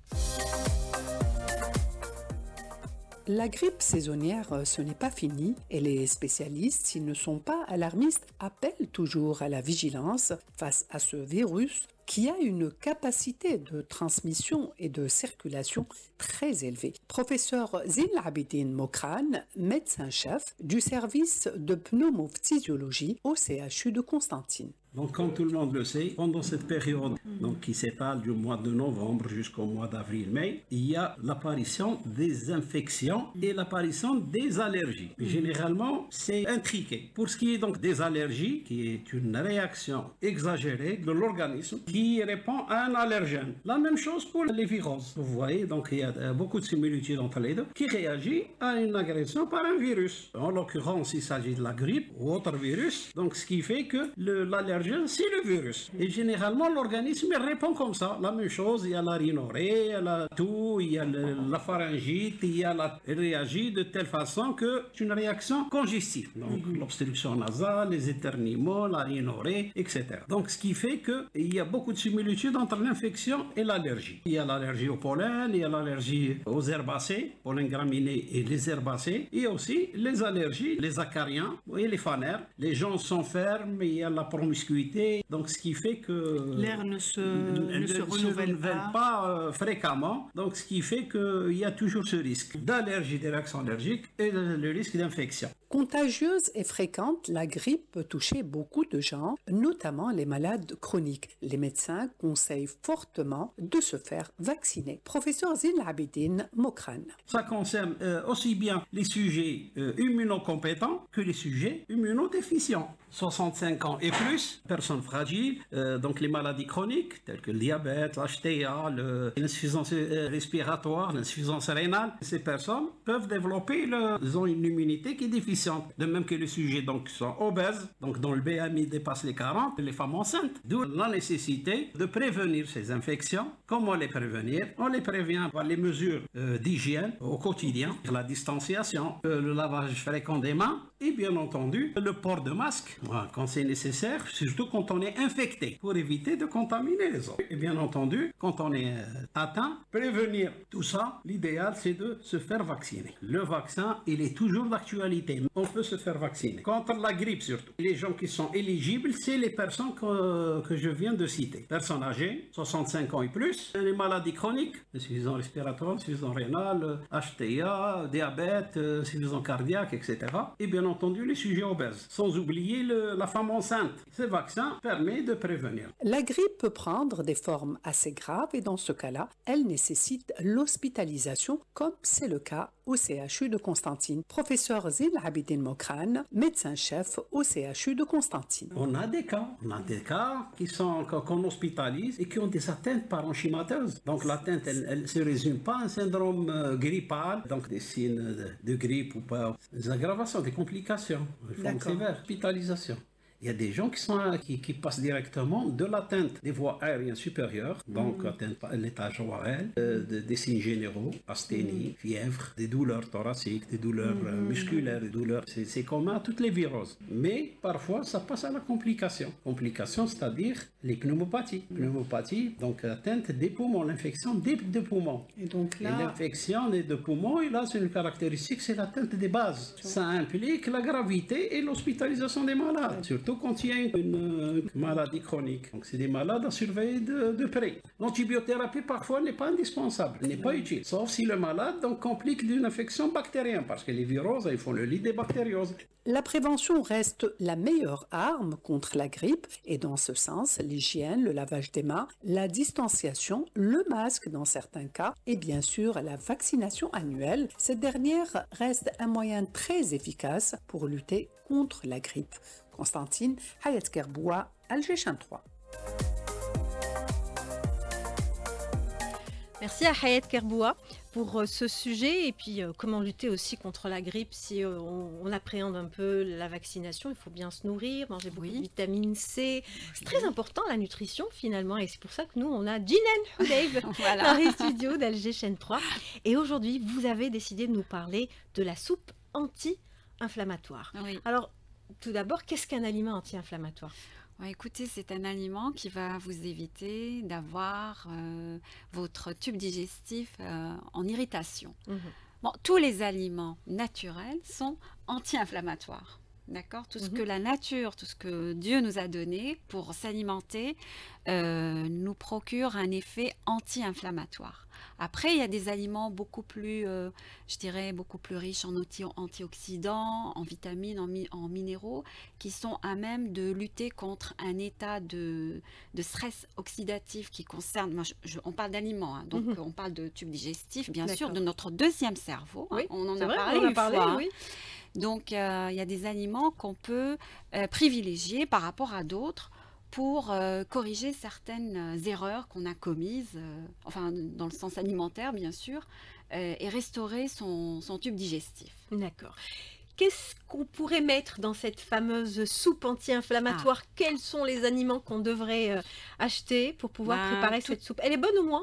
La grippe saisonnière, ce n'est pas fini et les spécialistes, s'ils ne sont pas alarmistes, appellent toujours à la vigilance face à ce virus qui a une capacité de transmission et de circulation très élevée. Professeur Zine Abidine Mokran, médecin-chef du service de pneumophysiologie au C H U de Constantine. Donc, comme tout le monde le sait, pendant cette période donc, qui s'étale du mois de novembre jusqu'au mois d'avril-mai, il y a l'apparition des infections et l'apparition des allergies. Généralement, c'est intriqué. Pour ce qui est donc des allergies, qui est une réaction exagérée de l'organisme qui répond à un allergène. La même chose pour les virus. Vous voyez, donc il y a beaucoup de similitudes entre les deux, qui réagit à une agression par un virus. En l'occurrence, il s'agit de la grippe ou autre virus. Donc, ce qui fait que le- l'allergène, c'est le virus. Et généralement, l'organisme il répond comme ça. La même chose, il y a la rhinorrhée, il y a la toux, il y a le- la pharyngite, il y a la... il réagit de telle façon que c'est une réaction congestive. Donc, l'obstruction nasale, les éternuements, la rhinorrhée, et cetera. Donc, ce qui fait qu'il y a beaucoup de similitudes entre l'infection et l'allergie. Il y a l'allergie au pollen, il y a l'allergie aux herbacées, pollen graminées et les herbacées, et aussi les allergies, les acariens et les phanères. Les gens s'enferment, il y a la promiscuité. Donc, ce qui fait que L'air ne se, ne ne se renouvelle pas. pas, euh, fréquemment. Donc, ce qui fait qu'il y a toujours ce risque d'allergie, des réactions allergiques et le, le risque d'infection. Contagieuse et fréquente, la grippe peut toucher beaucoup de gens, notamment les malades chroniques. Les médecins conseillent fortement de se faire vacciner. Professeur Zine Abidine Mokran. Ça concerne euh, aussi bien les sujets euh, immunocompétents que les sujets immunodéficients. soixante-cinq ans et plus, personnes fragiles, euh, donc les maladies chroniques telles que le diabète, l'H T A, le- l'insuffisance euh, respiratoire, l'insuffisance rénale. Ces personnes peuvent développer le- ils ont une immunité qui est déficiente. De même que les sujets donc, qui sont obèses, donc dont le B M I dépasse les quarante, les femmes enceintes. D'où la nécessité de prévenir ces infections. Comment les prévenir? On les prévient par les mesures euh, d'hygiène au quotidien, la distanciation, euh, le lavage fréquent des mains et bien entendu le port de masque voilà, quand c'est nécessaire, surtout quand on est infecté, pour éviter de contaminer les autres. Et bien entendu, quand on est euh, atteint, prévenir tout ça, l'idéal c'est de se faire vacciner. Le vaccin, il est toujours d'actualité. On peut se faire vacciner. Contre la grippe surtout. Les gens qui sont éligibles, c'est les personnes que, que je viens de citer. Personnes âgées, soixante-cinq ans et plus, les maladies chroniques, insuffisance respiratoire, insuffisance rénale, H T A, diabète, euh, insuffisance cardiaque, et cetera. Et bien entendu, les sujets obèses. Sans oublier le- la femme enceinte. Ce vaccin permet de prévenir. La grippe peut prendre des formes assez graves et dans ce cas-là, elle nécessite l'hospitalisation comme c'est le cas au C H U de Constantine. Professeur Zine Abidine Mokran, médecin-chef au C H U de Constantine. On a des cas, on a des cas qui sont qu'on hospitalise et qui ont des atteintes parenchymateuses. Donc l'atteinte, elle ne se résume pas à un syndrome euh, grippal, donc des signes de, de grippe ou pas, des aggravations, des complications, des formes D'accord. sévères, hospitalisation. Il y a des gens qui, sont, qui, qui passent directement de l'atteinte des voies aériennes supérieures, donc mmh. atteinte à l'étage O R L, euh, de, des signes généraux, asthénie, mmh. fièvre, des douleurs thoraciques, des douleurs mmh. euh, musculaires, des douleurs, c'est commun à toutes les viroses. Mais parfois, ça passe à la complication. Complication, c'est-à-dire les pneumopathies. Pneumopathie, donc atteinte des poumons, l'infection des, des poumons. Et donc là... l'infection des deux poumons, et là, c'est une caractéristique, c'est l'atteinte des bases. Ça implique la gravité et l'hospitalisation des malades, surtout quand il y a une, une, une maladie chronique. Donc, c'est des malades à surveiller de, de près. L'antibiothérapie, parfois, n'est pas indispensable, n'est pas utile, sauf si le malade donc, complique d'une infection bactérienne, parce que les viroses, ils font le lit des bactérioses. La prévention reste la meilleure arme contre la grippe et dans ce sens, l'hygiène, le lavage des mains, la distanciation, le masque dans certains cas et bien sûr la vaccination annuelle. Cette dernière reste un moyen très efficace pour lutter contre la grippe. Constantine Hayat Kerboua, Alger Chaîne trois. Merci à Hayat Kerboua pour ce sujet et puis euh, comment lutter aussi contre la grippe si euh, on, on appréhende un peu la vaccination. Il faut bien se nourrir, manger beaucoup oui. de vitamine C. C'est très important la nutrition finalement et c'est pour ça que nous on a Jinan Hudayb voilà. dans les studios d'Alger Chaîne trois. Et aujourd'hui vous avez décidé de nous parler de la soupe anti-inflammatoire. Oui. Alors tout d'abord, qu'est-ce qu'un aliment anti-inflammatoire ? Ouais, écoutez, c'est un aliment qui va vous éviter d'avoir euh, votre tube digestif euh, en irritation. Mmh. Bon, tous les aliments naturels sont anti-inflammatoires. D'accord ? Tout ce mmh. que la nature, tout ce que Dieu nous a donné pour s'alimenter euh, nous procure un effet anti-inflammatoire. Après, il y a des aliments beaucoup plus, euh, je dirais, beaucoup plus riches en antioxydants, en vitamines, en, mi en minéraux, qui sont à même de lutter contre un état de, de stress oxydatif qui concerne, moi, je, je, on parle d'aliments, hein, donc mmh. on parle de tube digestif, bien sûr, de notre deuxième cerveau. Oui, hein, on en a vrai, parlé on a une parlé, fois. Oui. Donc, euh, il y a des aliments qu'on peut euh, privilégier par rapport à d'autres pour euh, corriger certaines euh, erreurs qu'on a commises, euh, enfin dans le sens alimentaire bien sûr, euh, et restaurer son, son tube digestif. D'accord. Qu'est-ce qu'on pourrait mettre dans cette fameuse soupe anti-inflammatoire? ah. Quels sont les aliments qu'on devrait euh, acheter pour pouvoir bah, préparer tout... cette soupe? Elle est bonne au moins?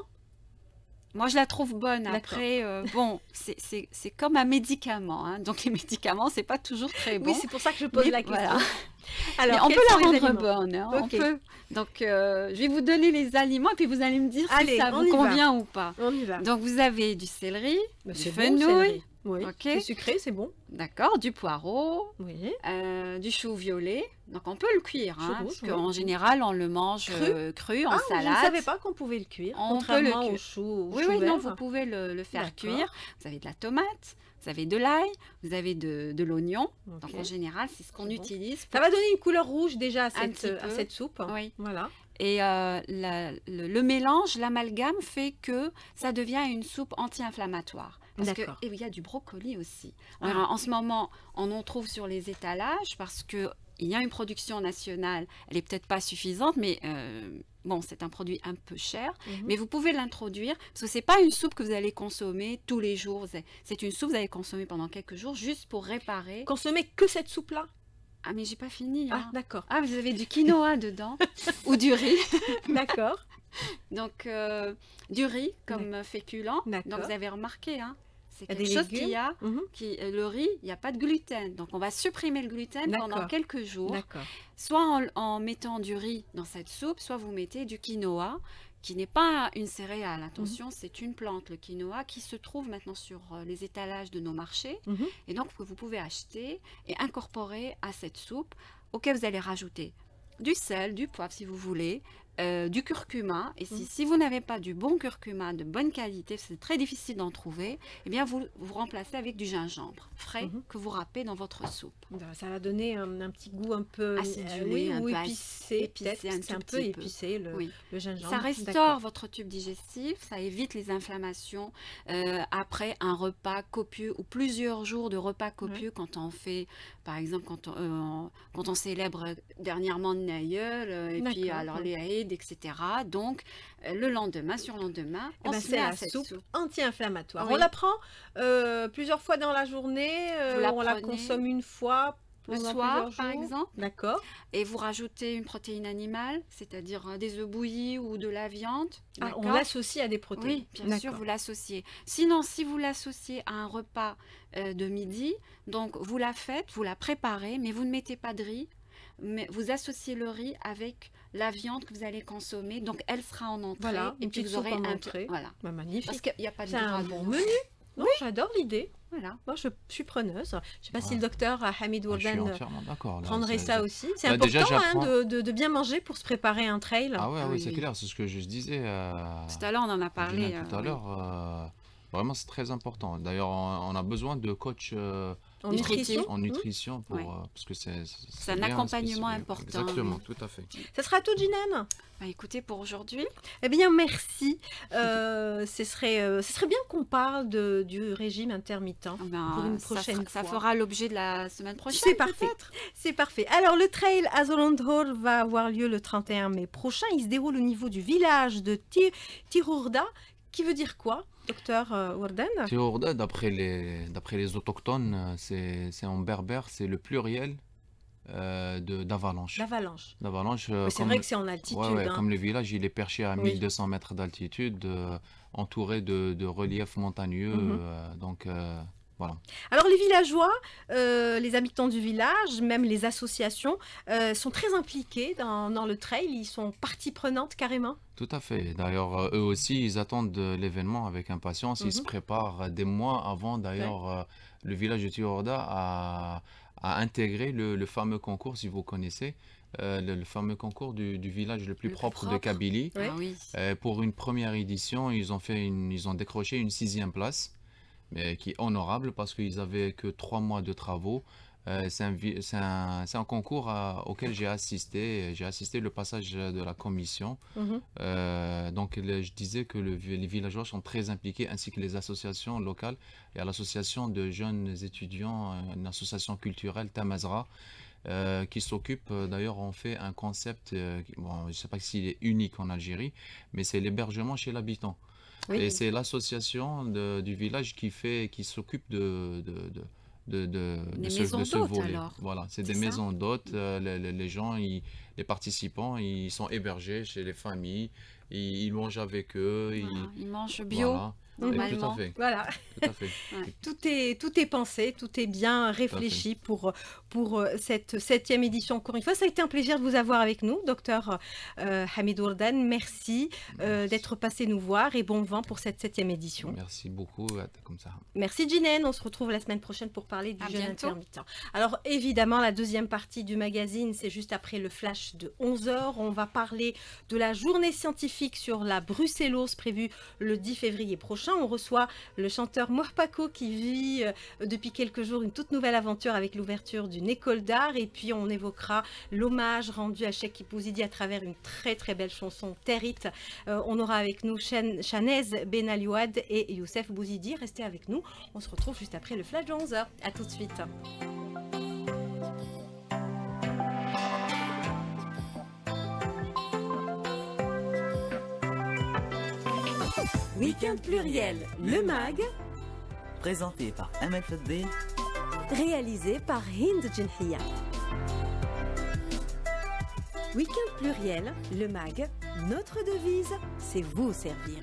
Moi, je la trouve bonne. Après, euh, bon, c'est comme un médicament. Hein. Donc, les médicaments, c'est pas toujours très bon. Oui, c'est pour ça que je pose mais la question. Voilà. Alors, on peut la rendre bonne. Hein, okay. on peut. Donc, euh, je vais vous donner les aliments et puis vous allez me dire allez, si ça vous convient va. ou pas. On y va. Donc, vous avez du céleri, bah, du fenouil. Bon, oui, okay. C'est sucré, c'est bon. D'accord, du poireau, oui. euh, du chou violet. Donc, on peut le cuire, hein, rouge, parce qu'en oui. général, on le mange cru, euh, cru en ah, salade. Je ne savais pas qu'on pouvait le cuire, on contrairement peut le au chou, au Oui, chou oui, vert. non, vous pouvez le, le faire cuire. Vous avez de la tomate, vous avez de l'ail, vous avez de, de l'oignon. Okay. Donc, en général, c'est ce qu'on utilise. Pour... Ça va donner une couleur rouge déjà à cette, à cette soupe. Oui. Voilà. Et euh, la, le, le mélange, l'amalgame fait que ça devient une soupe anti-inflammatoire. Parce qu'il y a du brocoli aussi. Ah. Alors, en ce moment, on en trouve sur les étalages parce qu'il y a une production nationale. Elle n'est peut-être pas suffisante, mais euh, bon, c'est un produit un peu cher. Mm-hmm. Mais vous pouvez l'introduire parce que ce n'est pas une soupe que vous allez consommer tous les jours. C'est une soupe que vous allez consommer pendant quelques jours juste pour réparer. Consommer que cette soupe-là? Ah, mais j'ai pas fini. Ah, hein. d'accord. Ah, vous avez du quinoa dedans ou du riz. D'accord. Donc, euh, du riz comme féculent. Donc, vous avez remarqué, hein, c'est quelque chose qu'il y a, mm-hmm. qui, le riz, il n'y a pas de gluten. Donc, on va supprimer le gluten pendant quelques jours. Soit en, en mettant du riz dans cette soupe, soit vous mettez du quinoa, qui n'est pas une céréale. Attention, mm-hmm. c'est une plante, le quinoa, qui se trouve maintenant sur les étalages de nos marchés. Mm-hmm. Et donc, vous pouvez acheter et incorporer à cette soupe, auquel vous allez rajouter du sel, du poivre si vous voulez, euh, du curcuma. Et si, mmh. si vous n'avez pas du bon curcuma de bonne qualité, c'est très difficile d'en trouver, eh bien vous vous remplacez avec du gingembre frais mmh. que vous râpez dans votre soupe. Ça va donner un, un petit goût un peu acidulé, euh, oui, un ou peu épicé, épicé un, c'est un peu épicé le, oui. le gingembre. Ça restaure votre tube digestif, ça évite les inflammations euh, après un repas copieux ou plusieurs jours de repas copieux, ouais. quand on fait, par exemple, quand on, euh, quand on célèbre dernièrement Naïeul, euh, et puis alors ouais. les Aïd, et cetera. Donc, euh, le lendemain, sur le lendemain, on ben se met à cette soupe, soupe. anti-inflammatoire. Oui. On la prend euh, plusieurs fois dans la journée, euh, la on prenez. la consomme une fois le pendant soir, plusieurs par jours. exemple. D'accord. Et vous rajoutez une protéine animale, c'est-à-dire euh, des œufs bouillis ou de la viande. Ah, on d'accord. l'associe à des protéines. Oui, bien sûr, D'accord. vous l'associez. Sinon, si vous l'associez à un repas euh, de midi, donc vous la faites, vous la préparez, mais vous ne mettez pas de riz, mais vous associez le riz avec la viande que vous allez consommer, donc elle sera en entrée. Voilà, et une puis petite vous aurez soupe en un entrée. Voilà. Bah, magnifique. Parce qu'il n'y a pas de C'est un gras bon dedans. menu. Non, j'adore l'idée. Voilà. Moi, je suis preneuse. Je ne sais pas si Ouais. le docteur Hamid Ah, je suis Wardan entièrement d'accord. là. prendrait C'est- ça c'est- aussi. C'est Bah, déjà, important hein, j'apprends- de, de- de bien manger pour se préparer un trail. Ah ouais, Ah ouais, oui, c'est oui. clair, c'est ce que je disais. euh, Tout à l'heure, on en a à parlé. Julien tout euh, à oui. l'heure. euh, Vraiment, c'est très important. D'ailleurs, on, on a besoin de coach euh, En Nutritif. nutrition. en nutrition pour, Ouais. euh, parce que c'est c'est- C'est un bien accompagnement spécifique. important. Exactement, tout à fait. Ça sera tout, Jinan. Bah, écoutez, pour aujourd'hui, Eh bien, merci. Euh, ce, serait, euh, ce serait bien qu'on parle de, du régime intermittent ben, pour une ça, prochaine fera- ça fois. fera l'objet de la semaine prochaine. C'est parfait. peut-être. C'est parfait. Alors, le trail Azolandhor va avoir lieu le trente et un mai prochain. Il se déroule au niveau du village de Ti- Tirourda. Qui veut dire quoi, docteur euh, Wardan? Théourda, d'après les, d'après les autochtones, euh, c'est c'est en berbère, c'est le pluriel euh, de- d'avalanche. L'avalanche. D'avalanche. euh, Mais c'est comme vrai le- que c'est en altitude. Ouais, ouais, hein. comme le village, il est perché à Oui. mille deux cents mètres d'altitude, euh, entouré de, de reliefs montagneux. Mhm. euh, donc, euh, voilà. Alors les villageois, euh, les habitants du village, même les associations, euh, sont très impliqués dans, dans le trail. Ils sont partie prenante carrément. Tout à fait. D'ailleurs, euh, eux aussi, ils attendent de l'événement avec impatience. Ils se Mhm. préparent euh, des mois avant. D'ailleurs, euh, le village de Tiorda a, a intégré le, le fameux concours, si vous connaissez, euh, le, le fameux concours du, du village le plus Le plus propre de propre. Kabylie. Ouais. Ah oui. Euh, pour une première édition, ils ont fait une, ils ont décroché une sixième place, mais qui est honorable parce qu'ils avaient que trois mois de travaux. Euh, c'est un, vi- c'est un- c'est un concours à- auquel j'ai assisté. J'ai assisté le passage de la commission. Mhm. Euh, donc, le- je disais que le vi- les villageois sont très impliqués, ainsi que les associations locales. Il y a l'association de jeunes étudiants, euh, une association culturelle, Tamazra, euh, qui s'occupe, euh, d'ailleurs, on fait un concept, euh, qui- bon, je ne sais pas s'il est unique en Algérie, mais c'est l'hébergement chez l'habitant. Oui. Et c'est l'association de- du village qui fait, qui s'occupe de, de, de, de, de- Des de ce, maisons de ce d'hôtes, volet. alors. Voilà, c'est C'est des ça maisons d'hôtes. euh, les, les- les gens, ils- les participants, ils sont hébergés chez les familles. Ils, ils mangent avec eux. Voilà. Ils, Ils mangent bio, voilà. Et Tout normalement. à fait. Voilà. Tout à fait. Tout est, tout est pensé, tout est bien réfléchi pour, pour euh, cette septième édition. Encore une fois, ça a été un plaisir de vous avoir avec nous, docteur euh, Hamid Wardan. Merci euh, Merci. d'être passé nous voir et bon vent pour cette septième édition. Merci beaucoup. ouais, Comme ça. Merci Jinen, on se retrouve la semaine prochaine pour parler du À jeûne bientôt. intermittent. Alors évidemment, la deuxième partie du magazine, c'est juste après le flash de onze heures. On va parler de la journée scientifique sur la brucellose prévue le dix février prochain. On reçoit le chanteur Mohpako qui vit euh, depuis quelques jours une toute nouvelle aventure avec l'ouverture d'une école d'art. Et puis on évoquera l'hommage rendu à Cheikh Bouzidi à travers une très très belle chanson, Territ. Euh, on aura avec nous Chan- Chanez Benaliouad et Youssef Bouzidi. Restez avec nous. On se retrouve juste après le flash de onze heures. A tout de suite. Week-end pluriel, le mag, Présenté par Ahmed Fadbel, réalisé par Hind Jinhia. Week-end pluriel, le mag, notre devise, c'est vous servir.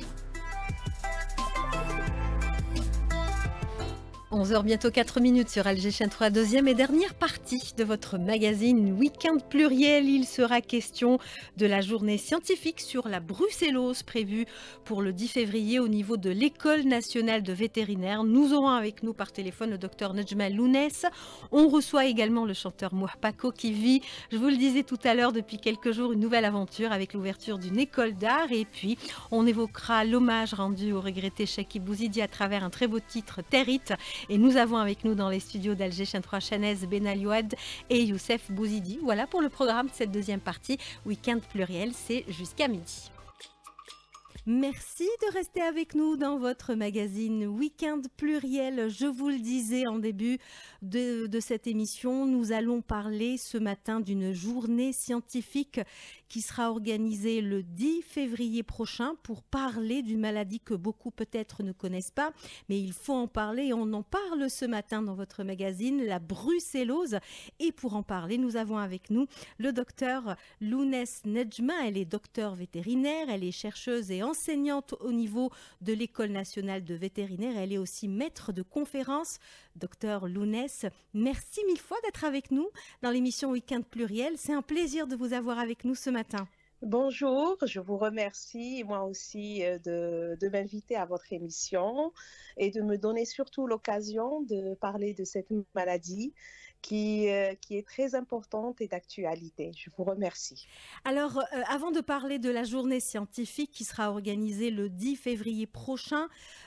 onze heures, bientôt quatre minutes sur Alger Chaîne trois, deuxième et dernière partie de votre magazine Week-end pluriel. Il sera question de la journée scientifique sur la brucellose prévue pour le dix février au niveau de l'École nationale de vétérinaire. Nous aurons avec nous par téléphone le docteur Nejma Lounès. On reçoit également le chanteur Mohpako qui vit, je vous le disais tout à l'heure, depuis quelques jours, une nouvelle aventure avec l'ouverture d'une école d'art. Et puis, on évoquera l'hommage rendu au regretté Cheikh Bouzidi à travers un très beau titre, Territ. Et nous avons avec nous dans les studios d'Alger Chaîne trois, Chanez Benaliouad et Youssef Bouzidi. Voilà pour le programme de cette deuxième partie. Week-end pluriel, c'est jusqu'à midi. Merci de rester avec nous dans votre magazine Week-end pluriel. Je vous le disais en début de, de cette émission, nous allons parler ce matin d'une journée scientifique qui sera organisé le dix février prochain pour parler d'une maladie que beaucoup peut-être ne connaissent pas, mais il faut en parler et on en parle ce matin dans votre magazine, la brucellose. Et pour en parler, nous avons avec nous le docteur Lounès Nedjma. Elle est docteur vétérinaire, elle est chercheuse et enseignante au niveau de l'École nationale de vétérinaire. Elle est aussi maître de conférences. Docteur Lounès, merci mille fois d'être avec nous dans l'émission Week-end Pluriel. C'est un plaisir de vous avoir avec nous ce matin. Bonjour, je vous remercie moi aussi de, de m'inviter à votre émission et de me donner surtout l'occasion de parler de cette maladie qui, euh, qui est très importante et d'actualité. Je vous remercie. Alors, euh, avant de parler de la journée scientifique qui sera organisée le dix février prochain,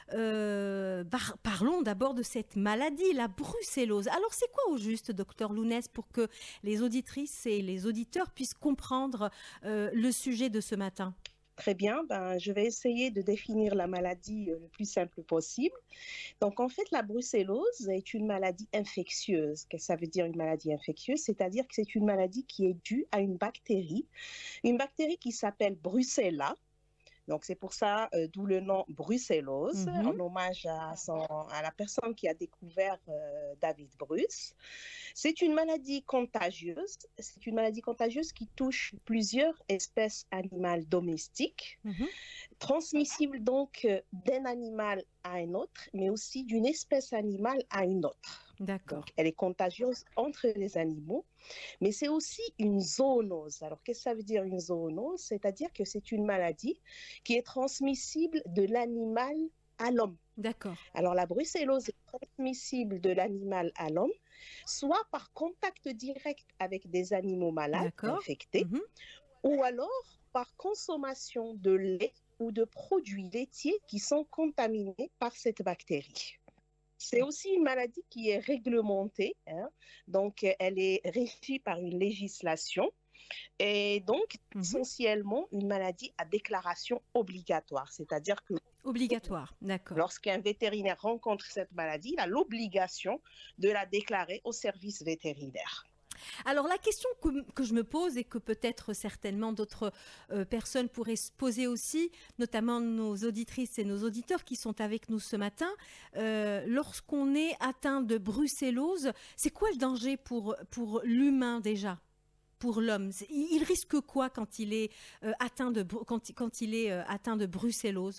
euh, par, parlons d'abord de cette maladie, la brucellose. Alors, c'est quoi au juste, docteur Lounès, pour que les auditrices et les auditeurs puissent comprendre euh, le sujet de ce matin? Très bien, ben, je vais essayer de définir la maladie le plus simple possible. Donc, en fait, la brucellose est une maladie infectieuse. Qu'est-ce que ça veut dire une maladie infectieuse? C'est-à-dire que c'est une maladie qui est due à une bactérie, une bactérie qui s'appelle Brucella. Donc, c'est pour ça, euh, d'où le nom brucellose, mm-hmm. en hommage à, son, à la personne qui a découvert euh, David Bruce. C'est une maladie contagieuse. C'est une maladie contagieuse qui touche plusieurs espèces animales domestiques, mm-hmm. transmissible donc euh, d'un animal à un autre, mais aussi d'une espèce animale à une autre. D'accord. Donc, elle est contagieuse entre les animaux, mais c'est aussi une zoonose. Alors, qu'est-ce que ça veut dire une zoonose? C'est-à-dire que c'est une maladie qui est transmissible de l'animal à l'homme. D'accord. Alors, la brucellose est transmissible de l'animal à l'homme, soit par contact direct avec des animaux malades infectés, mm-hmm. ou alors par consommation de lait ou de produits laitiers qui sont contaminés par cette bactérie. C'est aussi une maladie qui est réglementée, hein, donc elle est régie par une législation et donc mmh. essentiellement une maladie à déclaration obligatoire, c'est-à-dire que obligatoire, d'accord. Lorsqu'un vétérinaire rencontre cette maladie, il a l'obligation de la déclarer au service vétérinaire. Alors la question que, que je me pose et que peut-être certainement d'autres euh, personnes pourraient se poser aussi, notamment nos auditrices et nos auditeurs qui sont avec nous ce matin, euh, lorsqu'on est atteint de brucellose, c'est quoi le danger pour, pour l'humain déjà, pour l'homme? il, il risque quoi quand il est, euh, atteint, de, quand, quand il est euh, atteint de brucellose?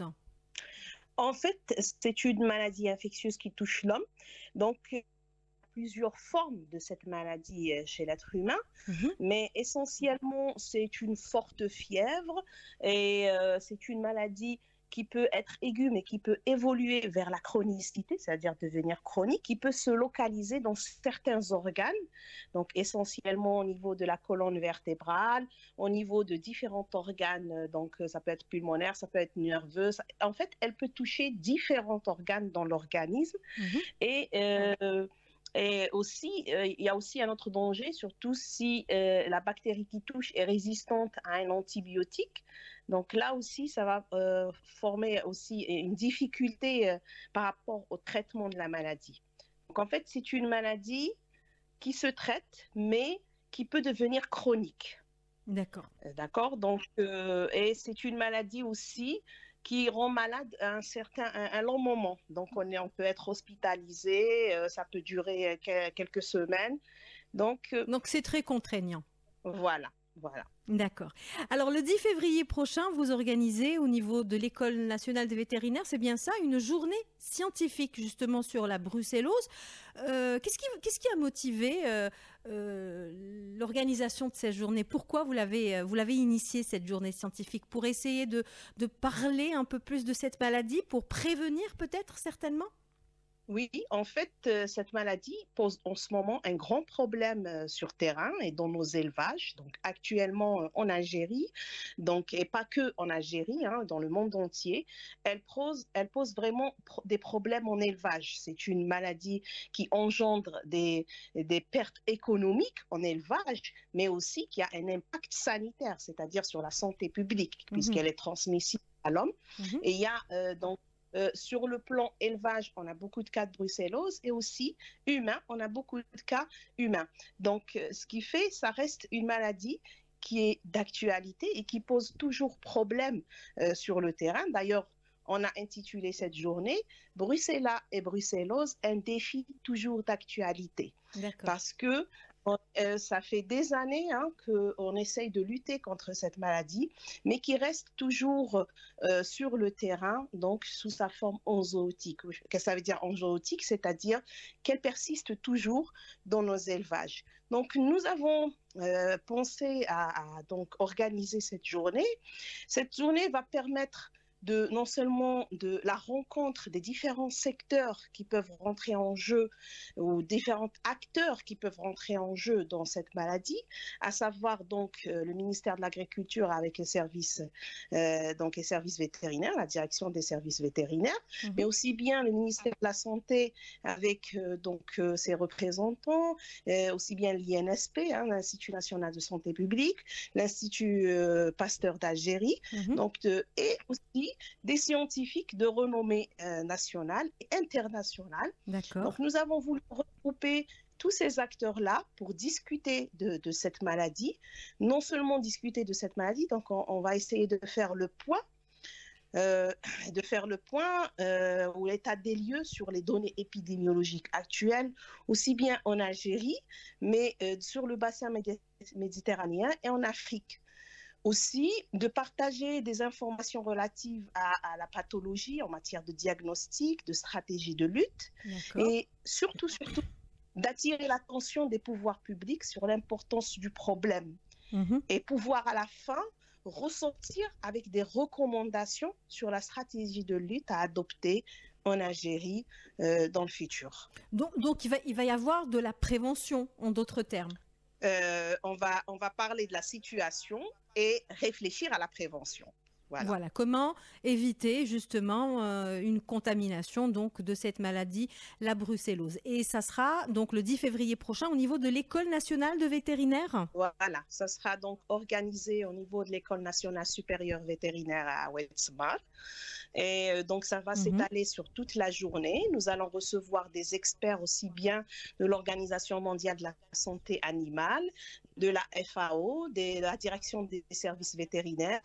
En fait, c'est une maladie infectieuse qui touche l'homme, donc plusieurs formes de cette maladie chez l'être humain, mmh. mais essentiellement, c'est une forte fièvre et euh, c'est une maladie qui peut être aiguë, mais qui peut évoluer vers la chronicité, c'est-à-dire devenir chronique, qui peut se localiser dans certains organes, donc essentiellement au niveau de la colonne vertébrale, au niveau de différents organes, donc ça peut être pulmonaire, ça peut être nerveux. Ça... En fait, elle peut toucher différents organes dans l'organisme mmh. et... Euh, Et aussi, euh, il y a aussi un autre danger, surtout si euh, la bactérie qui touche est résistante à un antibiotique. Donc là aussi, ça va euh, former aussi une difficulté euh, par rapport au traitement de la maladie. Donc en fait, c'est une maladie qui se traite, mais qui peut devenir chronique. D'accord. D'accord. Donc, euh, et c'est une maladie aussi qui rend malade un certain un, un long moment. Donc, on, est, on peut être hospitalisé, euh, ça peut durer que, quelques semaines. Donc, euh, Donc, c'est très contraignant. Voilà, voilà. D'accord. Alors, le dix février prochain, vous organisez au niveau de l'École nationale des vétérinaires, c'est bien ça, une journée scientifique justement sur la brucellose. Euh, qu'est-ce qui, qu'est-ce qui a motivé euh, euh, l'organisation de cette journée? Pourquoi vous l'avez, vous l'avez initiée, cette journée scientifique? Pour essayer de, de parler un peu plus de cette maladie, pour prévenir peut-être certainement? Oui, en fait, euh, cette maladie pose en ce moment un grand problème euh, sur terrain et dans nos élevages. Donc, actuellement euh, en Algérie, donc, et pas que en Algérie, hein, dans le monde entier, elle pose, elle pose vraiment pro- des problèmes en élevage. C'est une maladie qui engendre des, des pertes économiques en élevage, mais aussi qui a un impact sanitaire, c'est-à-dire sur la santé publique, mmh. puisqu'elle est transmissible à l'homme. Mmh. Et il y a euh, donc Euh, sur le plan élevage, on a beaucoup de cas de brucellose et aussi humain, on a beaucoup de cas humains. Donc, euh, ce qui fait, ça reste une maladie qui est d'actualité et qui pose toujours problème euh, sur le terrain. D'ailleurs, on a intitulé cette journée « Bruxella et bruxellose, un défi toujours d'actualité ». Parce que on, euh, ça fait des années hein, qu'on essaye de lutter contre cette maladie, mais qui reste toujours euh, sur le terrain, donc sous sa forme enzootique. Qu'est-ce que ça veut dire enzootique? C'est-à-dire qu'elle persiste toujours dans nos élevages. Donc, nous avons euh, pensé à, à donc, organiser cette journée. Cette journée va permettre de, non seulement de la rencontre des différents secteurs qui peuvent rentrer en jeu ou différents acteurs qui peuvent rentrer en jeu dans cette maladie, à savoir donc euh, le ministère de l'Agriculture avec les services, euh, donc les services vétérinaires, la direction des services vétérinaires, mmh. mais aussi bien le ministère de la Santé avec euh, donc euh, ses représentants, euh, aussi bien l'I N S P, hein, l'Institut national de santé publique, l'Institut euh, Pasteur d'Algérie, mmh. donc de, et aussi des scientifiques de renommée euh, nationale et internationale. Donc, nous avons voulu regrouper tous ces acteurs-là pour discuter de, de cette maladie. Non seulement discuter de cette maladie, donc on, on va essayer de faire le point, euh, de faire le point euh, ou l'état des lieux sur les données épidémiologiques actuelles, aussi bien en Algérie, mais euh, sur le bassin médi- méditerranéen et en Afrique. Aussi, de partager des informations relatives à, à la pathologie en matière de diagnostic, de stratégie de lutte, et surtout, surtout, d'attirer l'attention des pouvoirs publics sur l'importance du problème mmh. et pouvoir à la fin ressortir avec des recommandations sur la stratégie de lutte à adopter en Algérie euh, dans le futur. Donc, donc il va, il va y avoir de la prévention, en d'autres termes. Euh, on va, on va parler de la situation et réfléchir à la prévention. Voilà. Voilà, comment éviter justement euh, une contamination donc de cette maladie, la brucellose. Et ça sera donc le dix février prochain au niveau de l'École nationale de vétérinaire. Voilà, ça sera donc organisé au niveau de l'École nationale supérieure vétérinaire à Oued-Smar. Et euh, donc, ça va mmh. s'étaler sur toute la journée. Nous allons recevoir des experts aussi bien de l'Organisation mondiale de la santé animale, de la F A O, de la direction des services vétérinaires,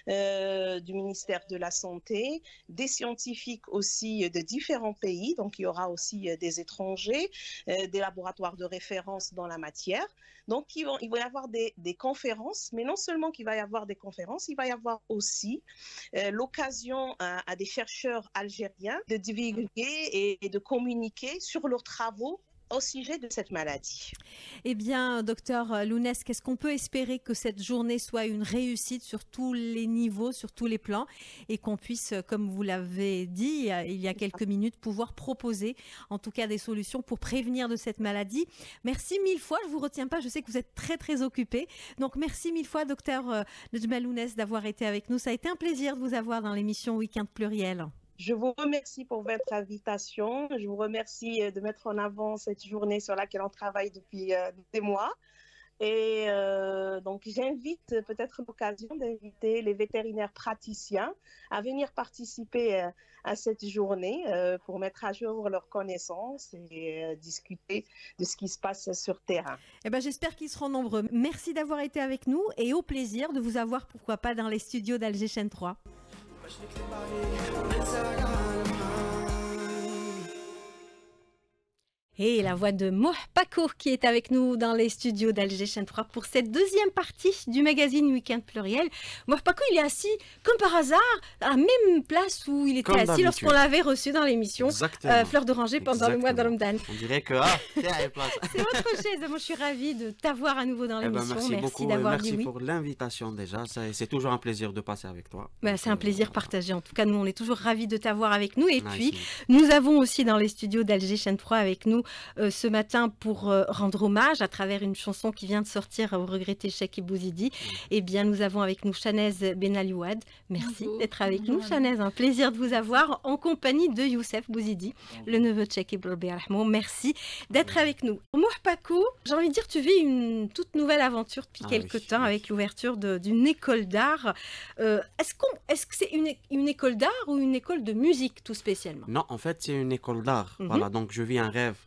euh, du ministère de la Santé, des scientifiques aussi de différents pays. Donc, il y aura aussi des étrangers, euh, des laboratoires de référence dans la matière. Donc, il va, il va y avoir des, des conférences, mais non seulement qu'il va y avoir des conférences, il va y avoir aussi euh, l'occasion à, à des chercheurs algériens de divulguer et, et de communiquer sur leurs travaux au sujet de cette maladie. Eh bien, docteur Lounès, qu'est-ce qu'on peut espérer que cette journée soit une réussite sur tous les niveaux, sur tous les plans, et qu'on puisse, comme vous l'avez dit il y a quelques minutes, pouvoir proposer en tout cas des solutions pour prévenir de cette maladie. Merci mille fois, je ne vous retiens pas, je sais que vous êtes très très occupé. Donc merci mille fois, docteur Nedjma Lounès, d'avoir été avec nous. Ça a été un plaisir de vous avoir dans l'émission Week-end Pluriel. Je vous remercie pour votre invitation. Je vous remercie de mettre en avant cette journée sur laquelle on travaille depuis euh, des mois. Et euh, donc, j'invite peut-être l'occasion d'inviter les vétérinaires praticiens à venir participer euh, à cette journée euh, pour mettre à jour leurs connaissances et euh, discuter de ce qui se passe sur terrain. Eh ben, j'espère qu'ils seront nombreux. Merci d'avoir été avec nous et au plaisir de vous avoir, pourquoi pas, dans les studios d'Alger Chaîne trois. Et la voix de Moh Paco qui est avec nous dans les studios d'Alger Chaîne trois pour cette deuxième partie du magazine Week-end Pluriel. Moh Paco, il est assis comme par hasard à la même place où il était comme assis lorsqu'on l'avait reçu dans l'émission euh, Fleur d'Oranger pendant Exactement. le mois de Ramadan. On dirait que ah, c'est votre chaise. Moi, je suis ravie de t'avoir à nouveau dans l'émission. Eh ben, merci, merci beaucoup. d'avoir merci dit oui. pour l'invitation déjà. C'est toujours un plaisir de passer avec toi. Ben, c'est un plaisir partagé. En tout cas, nous, on est toujours ravis de t'avoir avec nous. Et nice. puis, nous avons aussi dans les studios d'Alger Chaîne trois avec nous Euh, ce matin pour euh, rendre hommage à travers une chanson qui vient de sortir au regretté Cheikh Bouzidi. Eh bien, nous avons avec nous Chanez Benalouad. Merci d'être avec Bonjour. nous, Chanez. Un plaisir de vous avoir en compagnie de Youssef Bouzidi, Bonjour. le neveu de Cheikh Ibrahim. Merci d'être Bonjour. avec nous. Moh Paco, j'ai envie de dire, tu vis une toute nouvelle aventure depuis ah, quelques oui, temps oui. avec l'ouverture d'une école d'art. Euh, Est-ce qu'on, est-ce que c'est une, une école d'art ou une école de musique tout spécialement? Non, en fait, c'est une école d'art. Mm-hmm. Voilà, donc je vis un rêve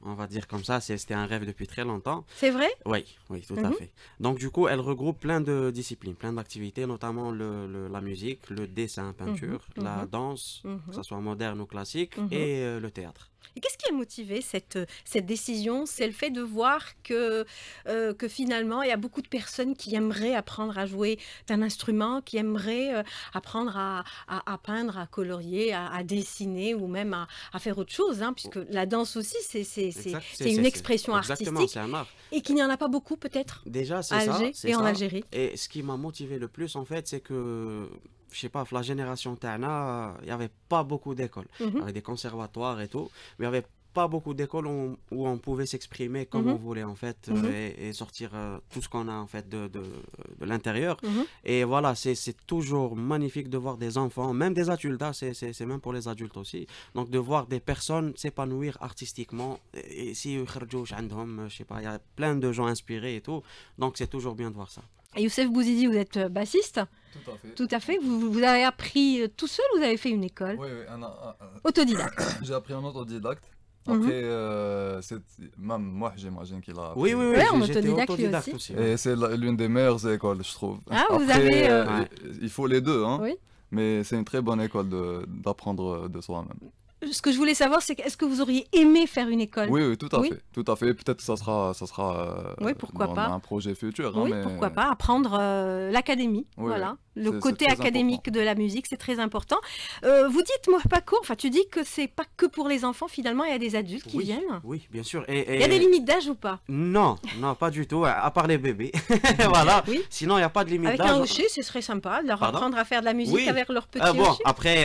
on va dire comme ça, c'est- c'était un rêve depuis très longtemps. C'est vrai? Oui, oui, tout à Mhm. fait. Donc du coup, elle regroupe plein de disciplines, plein d'activités, notamment le, le- la musique, le dessin, peinture, Mhm, la mhm. danse, Mhm. que ce soit moderne ou classique, Mhm. et euh, le théâtre. Et qu'est-ce qui a motivé cette, cette décision? C'est le fait de voir que, euh, que finalement, il y a beaucoup de personnes qui aimeraient apprendre à jouer d'un instrument, qui aimeraient euh, apprendre à, à- à peindre, à colorier, à, à dessiner ou même à, à faire autre chose, hein, puisque la danse aussi, c'est c'est- c'est- Exact, c'est une expression exactement, artistique c'est un art. et qu'il n'y en a pas beaucoup peut-être Déjà, c'est à ça. Alger c'est et en ça. Algérie. Et ce qui m'a motivé le plus, en fait, c'est que, je sais pas, la génération Tana, il n'y avait pas beaucoup d'écoles. Il y Mhm. avait des conservatoires et tout, mais il n'y avait pas beaucoup d'écoles où, où on pouvait s'exprimer comme Mhm. on voulait, en fait, Mhm. euh, et, et sortir euh, tout ce qu'on a, en fait, de, de, de l'intérieur. Mhm. Et voilà, c'est c'est toujours magnifique de voir des enfants, même des adultes, hein, c'est c'est- c'est même pour les adultes aussi. Donc, de voir des personnes s'épanouir artistiquement. Et et si يخرجوش عندهم, je sais pas, il y a plein de gens inspirés et tout. Donc, c'est toujours bien de voir ça. Et Youssef Bouzidi, vous êtes euh, bassiste? Tout à fait. Tout à fait. Vous, vous avez appris euh, tout seul ou vous avez fait une école? Oui, oui, un- un- un- Autodidacte. J'ai appris en autodidacte. Mhm. Après, euh, c'est- même moi, j'imagine qu'il a appris. Oui, oui, oui, Ouais, en j'ai- j'étais autodidacte, lui autodidacte aussi. aussi. Et c'est la- l'une des meilleures écoles, je trouve. Ah, vous Après, avez, euh, euh, Ouais. il faut les deux, hein. Oui. Mais c'est une très bonne école de- d'apprendre de soi-même. Ce que je voulais savoir, c'est que est-ce que vous auriez aimé faire une école? Oui, oui, tout à Oui. fait. Tout à fait. Peut-être que ça sera, ça sera euh, Oui, pourquoi dans pas. un projet futur. hein, Oui, mais... pourquoi pas apprendre euh, l'académie, Oui, voilà. oui. Le C'est- côté c'est très académique de la musique, c'est très important. Euh, vous dites, moi, pas court, enfin, tu dis que c'est pas que pour les enfants, finalement, il y a des adultes qui Oui, viennent. oui, bien sûr. Et, Il y a des et- limites d'âge ou pas? Non, non, pas du tout, à part les bébés. Voilà. Oui. Sinon, il n'y a pas de limite Avec d'âge. un hocher, ce serait sympa de leur Pardon apprendre à faire de la musique Oui. avec leur petit Ah bon, hocher. après.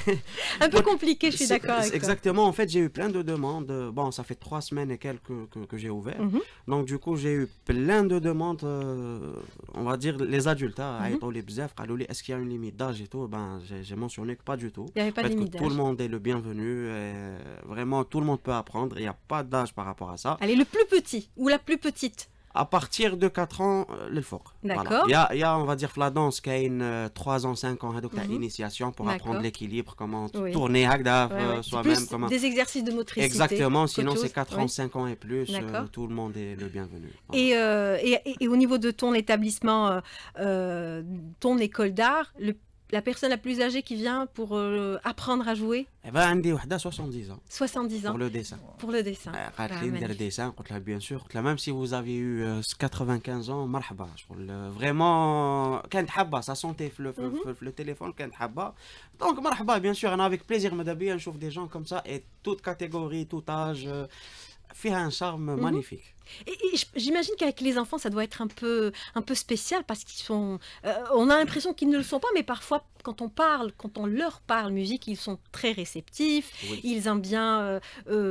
Un peu compliqué, je suis C'est- d'accord avec c'est toi. Exactement, en fait, j'ai eu plein de demandes. Bon, ça fait trois semaines et quelques que, que, que j'ai ouvert. Mhm. Donc, du coup, j'ai eu plein de demandes, euh, on va dire les adultes. Hein, Mhm. عيطوا لي بزاف، قالوا لي, est-ce qu'il y a une limite d'âge et tout? Ben, j'ai j'ai mentionné que pas du tout. Il y avait pas En de fait, que limite tout le d'âge. monde est le bienvenu. Et vraiment, tout le monde peut apprendre. Il n'y a pas d'âge par rapport à ça. Allez, le plus petit ou la plus petite? À partir de quatre ans, euh, le fort. D'accord. Il y a, il y a, on va dire, la danse qui a une euh, trois ans, cinq ans, donc Mhm. initiation pour D'accord. apprendre l'équilibre, comment Oui. tourner hagda, Ouais, euh, ouais. C'est soi-même. plus Comment... des exercices de motricité. Exactement, sinon qu'autre c'est chose. quatre Oui. ans, cinq ans et plus, euh, D'accord. tout le monde est le bienvenu. Et, euh, et, et- et au niveau de ton établissement, euh, euh, ton école d'art, le- la personne la plus âgée qui vient pour euh, apprendre à jouer, Eh ben, عندي وحدة soixante-dix ans soixante-dix ans, pour le dessin. pour le dessin. آه، Ah, قالت لي ندير magnifique. dessin قلت لها bien sûr قلت لها même si vous avez eu euh, quatre-vingt-quinze ans مرحبا شغل euh, vraiment كانت حابة ça sentait في le, في, Mhm. في, في le téléphone كانت حابة donc مرحبا bien sûr أنا avec plaisir ماذا بيا نشوف des gens comme ça et toute catégorie tout âge euh, فيها un charme Mhm. magnifique. Et, et j- j'imagine qu'avec les enfants, ça doit être un peu, un peu spécial parce qu'ils sont. euh, on a l'impression qu'ils ne le sont pas, mais parfois, quand on parle, quand on leur parle musique, ils sont très réceptifs. Oui. Ils aiment bien euh,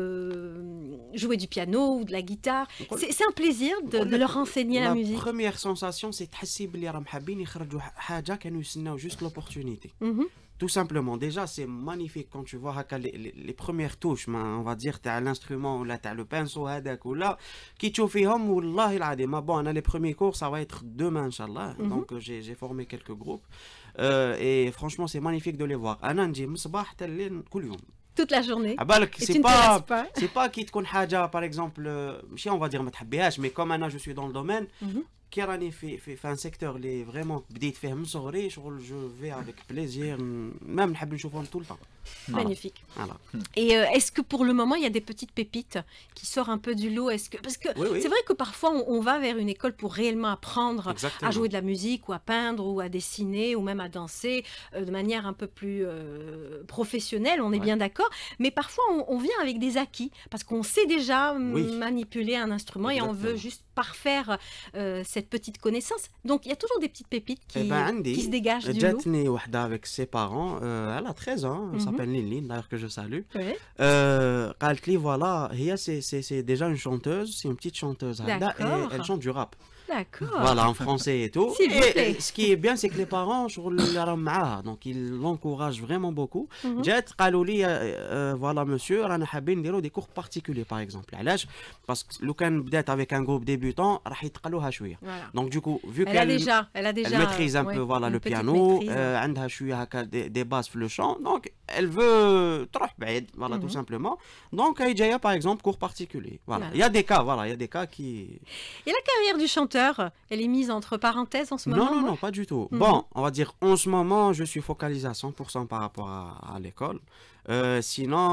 euh, jouer du piano ou de la guitare. نقول- C'est c'est un plaisir de, نقول de لك leur enseigner la, la musique. première sensation c'est تحسي بلي راهم حابين يخرجوا ح- حاجة كانوا يستناو juste l'opportunité. Mhm. Tout simplement, déjà c'est magnifique quand tu vois هكا les, les, les premières touches, ما- on va dire تاع l'instrument ولا تاع le pinceau هذاك ولا كي تشوفيهم والله العظيم. ما bon, أنا les premiers cours ça va être demain inchallah. Mhm. Donc euh, j'ai j'ai formé quelques groupes euh, et franchement c'est magnifique de les voir. أنا نجي من الصباح حتى الليل كل يوم. Toute la journée. عبالك Et c'est tu ne te pas lasses pas. c'est pas كي تكون حاجة par exemple euh, ماشي on va dire ما تحبيهاش mais comme أنا je suis dans le domaine Mhm. كي راني في في في ان سيكتور اللي فريمون بديت فيه من صغري شغل جو في افيك بليزير ميم نحب نشوفهم طول الوقت. Magnifique. Voilà. Et euh, est-ce que pour le moment, il y a des petites pépites qui sortent un peu du lot? Est-ce que parce que Oui, oui. c'est vrai que parfois on, on va vers une école pour réellement apprendre Exactement. à jouer de la musique ou à peindre ou à dessiner ou même à danser euh, de manière un peu plus euh, professionnelle. On est Ouais. bien d'accord. Mais parfois on, on vient avec des acquis parce qu'on sait déjà Oui. manipuler un instrument et on veut Exactement. juste parfaire euh, cette petite connaissance. Donc il y a toujours des petites pépites qui, Eh ben, عندي qui se dégagent du lot. جاتني وحده avec ses parents euh, elle a treize ans elle Mhm. s'appelle Liline d'ailleurs que je salue. Ouais. Euh, قالت لي voilà هي c'est c'est c'est déjà une chanteuse c'est une petite chanteuse هكذا et D'accord. elle chante du rap. D'accord. Voilà, en français et tout. S'il vous Et, plaît. et ce qui est bien, c'est que les parents, شغل راهم معاها, donc ils l'encouragent vraiment beaucoup. Mhm. جات قالوا لي euh, voilà monsieur رانا حابين نديروا des cours particuliers par exemple. علاش؟ parce que لو كان بدات avec un groupe débutant راح يتقلوها شويه. Voilà. Donc du coup, vu Elle a qu'elle déjà, elle a déjà, elle maîtrise un ouais, peu voilà une le petite piano, maîtrise. euh, عندها شويه هكا des, des bases في le chant, donc elle veut trop بعيد, voilà, Mhm. tout simplement. Donc, Aïdjaya, par exemple, cours particulier. Voilà. Voilà. Il y a des cas, voilà, il y a des cas qui... Et la carrière du chanteur, elle est mise entre parenthèses en ce moment? Non, non, non, pas du tout. Mhm. Bon, on va dire, en ce moment, je suis focalisé à cent pour cent par rapport à, à l'école. Euh, sinon,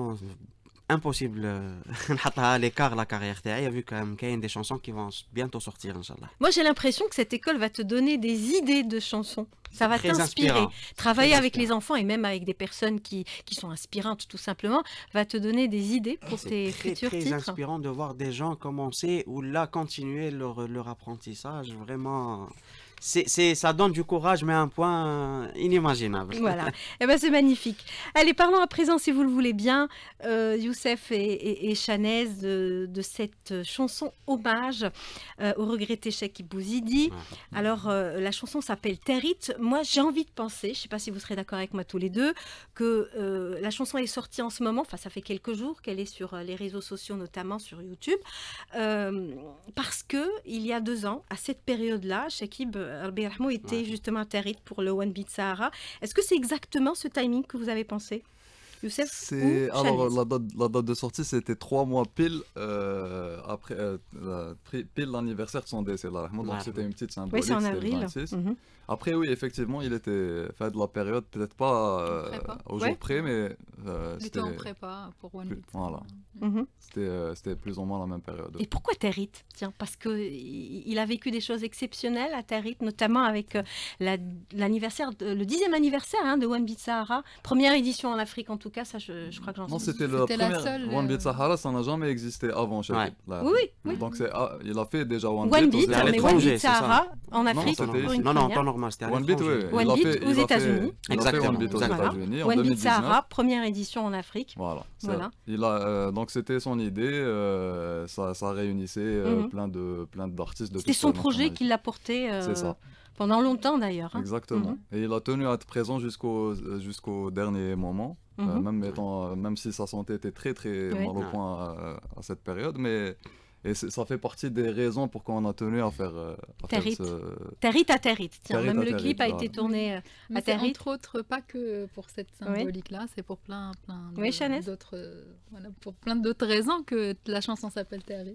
impossible euh, نحطها à l'écart la carrière تاعي, vu quand même qu'il y a des chansons qui vont bientôt sortir, Inch'Allah. Moi, j'ai l'impression que cette école va te donner des idées de chansons. Ça va Très t'inspirer. inspirant. Travailler Très avec les enfants et même avec des personnes qui, qui sont inspirantes, tout simplement, va te donner des idées pour tes C'est très, futurs très titres. inspirant de voir des gens commencer ou là continuer leur, leur apprentissage. Vraiment, c'est, c'est, ça donne du courage, mais à un point inimaginable. Voilà, eh ben, c'est magnifique. Allez, parlons à présent, si vous le voulez bien, euh, Youssef et, et, et Chanez, de, de cette chanson hommage euh, au regretté Chekib Bouzidi. Alors, euh, la chanson s'appelle Territ. Moi, j'ai envie de penser, je ne sais pas si vous serez d'accord avec moi tous les deux, que euh, la chanson est sortie en ce moment, enfin, ça fait quelques jours qu'elle est sur les réseaux sociaux, notamment sur YouTube, euh, parce que il y a deux ans, à cette période-là, Chekib Rabbi Yarhamou était justement à Territ pour le One Beat Sahara. Est-ce que c'est exactement ce timing que vous avez pensé, Youssef C'est ou alors Chanez? la date, la date de sortie c'était trois mois pile euh, après euh, la- pri- pile l'anniversaire de son décès là. Donc Voilà. c'était une petite Oui, symbolique. c'est en c'était le avril. vingt-six. Mhm. Après oui effectivement il était fait de la période peut-être pas euh, prépa. au Ouais. jour près mais euh, Il était c'était en prépa pour One plus- Beat. Voilà. Mhm. C'était euh, c'était plus ou moins la même période. Et pourquoi Territ? Tiens, parce que il il a vécu des choses exceptionnelles à Territ, notamment avec euh, la- l'anniversaire, de- le dixième anniversaire hein, de One Beat Sahara, première édition en Afrique en tout cas, ça je, je crois que j'en Non, suis. c'était la première. One Beat Sahara, ça n'a jamais existé avant chez Ouais. là. Oui, oui, oui. Donc c'est ah, il a fait déjà One, One Beat. Beat, aux mais One étrangers, Beat c'est ça. Sahara en Non, Afrique c'était pour ici. une Non, non, en première. temps normal, c'était à One Beat, l'étranger. oui. One il a Beat fait- aux il a fait- États-Unis. Il a fait Exactement, One Beat aux exactement. États-Unis en One Beat deux mille dix-neuf. Sahara, première édition en Afrique. Voilà. ça- Voilà. Il a, euh, donc c'était son idée, euh, ça, ça réunissait euh, Mhm. plein de plein d'artistes de C'était toutes son les projet nationalités. qui l'a porté euh, C'est ça. pendant longtemps d'ailleurs. hein. Exactement. Mhm. Et il a tenu à être présent jusqu'au euh, jusqu'au dernier moment, euh, Mhm. même étant, euh, même si sa santé était très très Oui. mal au point à, à cette période, mais et c'est- ça fait partie des raisons pourquoi on a tenu à faire, euh, à faire Territ. ce. Territ à Territ. Tiens, Territ même à le Territ, clip a voilà. été tourné euh, Mais à c'est Territ. entre autres pas que pour cette symbolique-là, c'est pour plein, plein de- Oui, Chanez d'autres, euh, voilà, pour plein d'autres raisons que la chanson s'appelle Territ.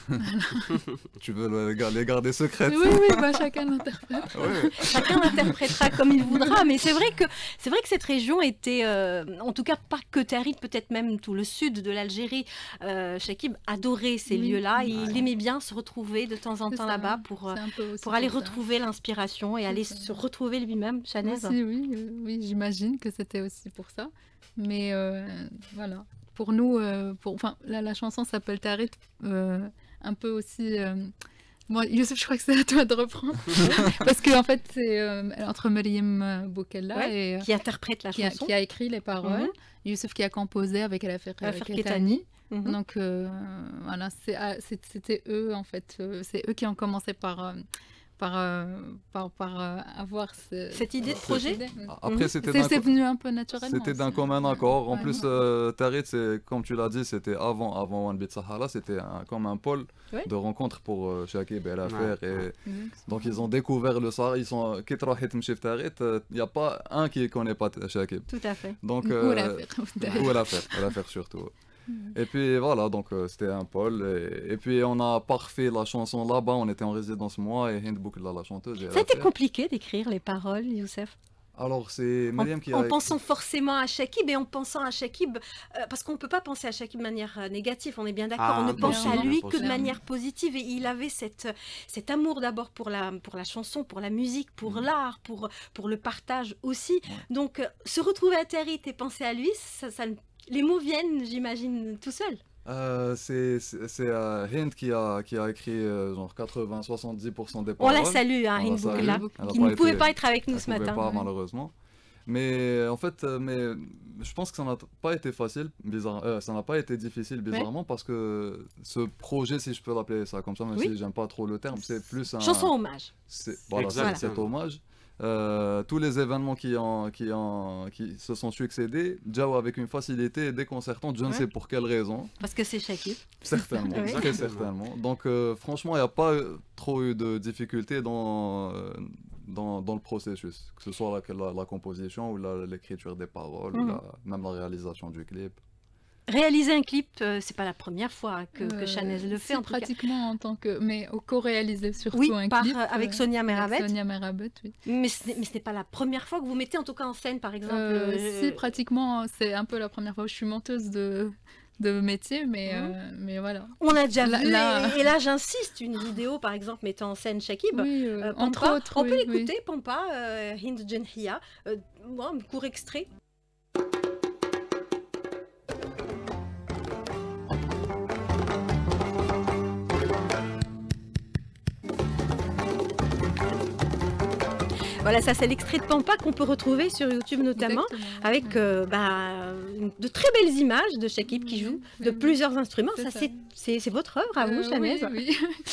Tu veux le gar- les garder secrètes? Oui, oui, bah, chacun l'interprète. Chacun l'interprétera comme il voudra, mais c'est vrai que c'est vrai que cette région était, euh, en tout cas pas que Territ, peut-être même tout le sud de l'Algérie. Euh, Chekib adorait ces Oui. lieux-là, et Ouais. il aimait bien se retrouver de temps en C'est temps ça, là-bas pour, euh, c'est un peu aussi pour aller pour ça. retrouver l'inspiration et aller se retrouver lui-même, Chanez. Aussi, oui, euh, oui, j'imagine que c'était aussi pour ça. Mais euh, voilà, pour nous, euh, pour, enfin, la, la chanson s'appelle Territ, euh, un peu aussi. euh, Bon, Youssef, je crois que c'est à toi de reprendre. Parce qu'en en fait, c'est euh, entre Meriem Boukella Ouais, et, euh, qui interprète la qui a, chanson. qui a écrit les paroles. Mhm. Youssef qui a composé avec Alafer Alafer Ketani. Mhm. Donc euh, voilà, c'est, ah, c'est- c'était eux en fait. euh, c'est eux qui ont commencé par, euh, par, euh, par, par euh, avoir ce- Cette idée de cette projet. idée. Après, Mhm. c'était C'est, d'un c'est co- venu un peu naturellement. C'était d'un aussi. commun accord. En Ouais. plus, euh, Territ, c'est comme tu l'as dit, c'était avant, avant One Beat Sahara, c'était un- comme un pôle Ouais. de rencontre pour euh, Chakib et Alafer. Ouais, Et ouais. donc ils ont découvert le Sahara. Ils sont qui تروح تمشي في Territ, il n'y a pas un qui connaît pas Chakib. Tout à fait. Donc Ou euh, Alafer, d'ailleurs. ou Alafer, Alafer surtout. Et puis voilà, donc euh, c'était un pôle. Et, et puis on a parfait la chanson là-bas. On était en résidence moi et Hind Boukella, la chanteuse. et Ça a été Alafer. compliqué d'écrire les paroles, Youssef. Alors c'est En, Myriam qui en a. pensant forcément à Chekib et en pensant à Chekib, euh, parce qu'on ne peut pas penser à Chekib de manière euh, négative, on est bien d'accord, Ah, on ne bien pense sûr, à lui bien que de sûr. manière positive et il avait cette, cet amour d'abord pour la, pour la chanson, pour la musique, pour l'art, pour, pour le partage aussi. Donc euh, se retrouver à Territ et penser à lui, ça, ça ne- les mots viennent, j'imagine, tout seuls. Euh, c'est c'est- c'est, euh, Hind qui a, qui a écrit euh, genre quatre-vingts à soixante-dix pour cent des On paroles. la salue, hein, On la Hind salue. Boukella, Elle a qui ne pouvait été- pas être avec nous elle ce matin. pouvait pas, Ouais. malheureusement. Mais en fait, euh, mais je pense que ça n'a pas été facile, bizarre, euh, ça n'a pas été difficile bizarrement parce que ce projet, si je peux l'appeler ça comme ça, même Oui. si j'aime pas trop le terme, c'est plus un Chanson hommage. c'est- voilà, c'est- Exactement. cet hommage. Euh, tous les événements qui, en, qui, en, qui se sont succédés, Jao avec une facilité déconcertante, je ne Ouais. sais pour quelle raison. Parce que c'est Chekib. Certainement, Oui. très certainement. Donc euh, franchement, il n'y a pas euh, trop eu de difficultés dans, euh, dans, dans le processus, que ce soit la, la, la composition ou l'écriture des paroles, mmh. ou la, même la réalisation du clip. Réaliser un clip, euh, c'est pas la première fois que, que Chanez le fait. En pratiquement cas. en tant que, mais au co-réaliser surtout oui, un par, clip. Euh, avec Sonia Merabet. Avec Sonia Merabet, oui. Mais ce n'est pas la première fois que vous mettez en tout cas en scène, par exemple. Euh, euh... Si, pratiquement, c'est un peu la première fois où je suis monteuse de de métier, mais, mmh. euh, mais voilà. On a déjà là, vu, là... et, et là j'insiste, une vidéo par exemple mettant en scène Chakib, oui, euh, euh, entre autres. On oui, peut l'écouter, oui. Pampa, euh, Hind Jenhia, euh, un court extrait. Voilà, ça c'est l'extrait de Pampa qu'on peut retrouver sur YouTube notamment, Exactement. avec euh, bah, de très belles images de Chakib qui joue oui, de oui, plusieurs instruments. Ça, ça. c'est votre œuvre à vous, euh, Chanez. Oui,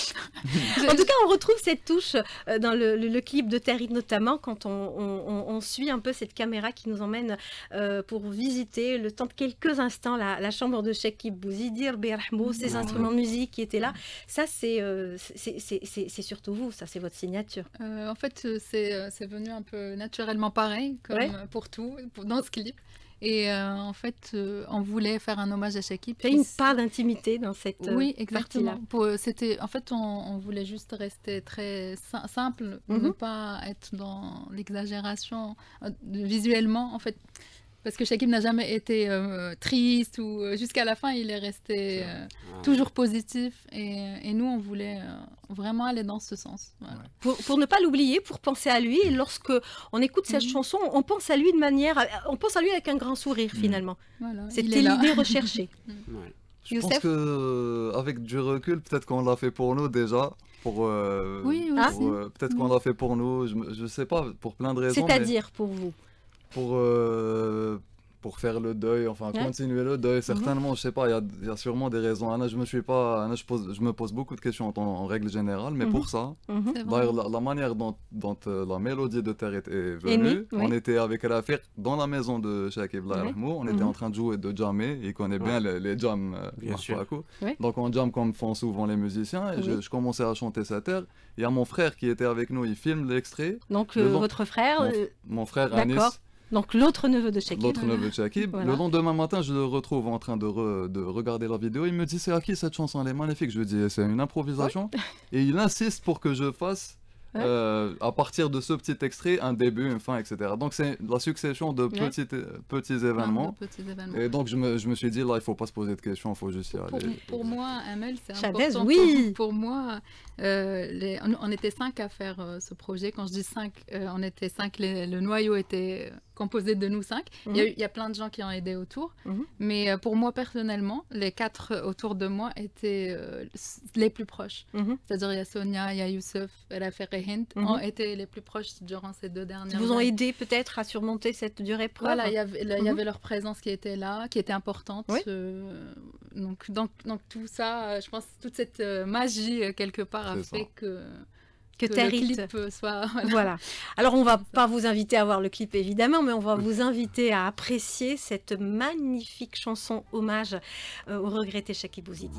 oui. En tout cas, on retrouve cette touche euh, dans le, le, le clip de Tarit notamment, quand on, on, on suit un peu cette caméra qui nous emmène euh, pour visiter le temps de quelques instants la, la chambre de Chakib Bouzidi, Birahmou, ces oui. instruments de musique qui étaient là. Ça, c'est euh, surtout vous, ça c'est votre signature. Euh, en fait, c'est c'est venu un peu naturellement pareil, comme ouais. pour tout, pour, dans ce clip. Et euh, en fait, euh, on voulait faire un hommage à Chakib. Il y a une part d'intimité dans cette Oui, exactement. C'était, en fait, on, on voulait juste rester très simple, mm-hmm. ne pas être dans l'exagération euh, visuellement, en fait. Parce que Chakib n'a jamais été euh, triste ou euh, jusqu'à la fin, il est resté euh, ah. toujours positif. Et, et nous, on voulait euh, vraiment aller dans ce sens. Voilà. Pour, pour ne pas l'oublier, pour penser à lui. Et lorsque on écoute cette mmh. chanson, on pense à lui de manière, on pense à lui avec un grand sourire mmh. finalement. Voilà, c'était l'idée recherchée. ouais. Je Youssef pense que avec du recul, peut-être qu'on l'a fait pour nous déjà. Pour, euh, oui, oui. Euh, peut-être mmh. qu'on l'a fait pour nous. Je, je sais pas, pour plein de raisons. C'est-à-dire mais... pour vous. Pour, euh, pour faire le deuil, enfin ouais. continuer le deuil, certainement, mm-hmm. je sais pas, il y, y a sûrement des raisons. Anna, je me suis pas, Anna, je, pose, je me pose beaucoup de questions en, en règle générale, mais mm-hmm. pour ça, mm-hmm. d'ailleurs la, la manière dont, dont euh, la mélodie de Tarit est venue, oui. on était avec Rafir dans la maison de Chakib, oui. on était mm-hmm. en train de jouer de jammer, il connaît bien ouais. les, les jams, euh, bien sûr. Oui. Donc on jam comme font souvent les musiciens, et oui. je, je commençais à chanter cette air. Il y a mon frère qui était avec nous, il filme l'extrait. Donc euh, votre frère Mon, euh... mon frère Anis. Donc l'autre neveu de Chakib. L'autre neveu de Chakib. Voilà. Le lendemain matin, je le retrouve en train de, re, de regarder la vidéo. Il me dit, c'est à qui cette chanson? Elle est magnifique. Je lui dis, c'est une improvisation. Ouais. Et il insiste pour que je fasse, ouais. euh, à partir de ce petit extrait, un début, une fin, et cetera. Donc c'est la succession de ouais. petits, petits, événements. De petits événements. Et donc je me, je me suis dit, là, il ne faut pas se poser de questions, il faut juste y pour, aller. Pour, pour moi, Amel, c'est Chanez, important. Oui. Pour, pour moi, euh, les, on, on était cinq à faire euh, ce projet. Quand je dis cinq, euh, on était cinq. Les, le noyau était composé de nous cinq. Mm-hmm. il, y a eu, il y a plein de gens qui ont aidé autour. Mm-hmm. Mais euh, pour moi, personnellement, les quatre autour de moi étaient euh, les plus proches. Mm-hmm. C'est-à-dire, il y a Sonia, il y a Youssef, Rafir et Hind, mm-hmm. ont été les plus proches durant ces deux dernières années. Ils vous ont aidé peut-être à surmonter cette dure épreuve. Voilà, il y avait, mm-hmm. il y avait leur présence qui était là, qui était importante. Oui. Euh, donc, donc, donc tout ça, je pense, toute cette euh, magie, euh, quelque part, a fait que... que, que le clip soit... Voilà. voilà. Alors, on ne va pas vous inviter à voir le clip, évidemment, mais on va vous inviter à apprécier cette magnifique chanson hommage euh, au regretté Chakib Bouzidi.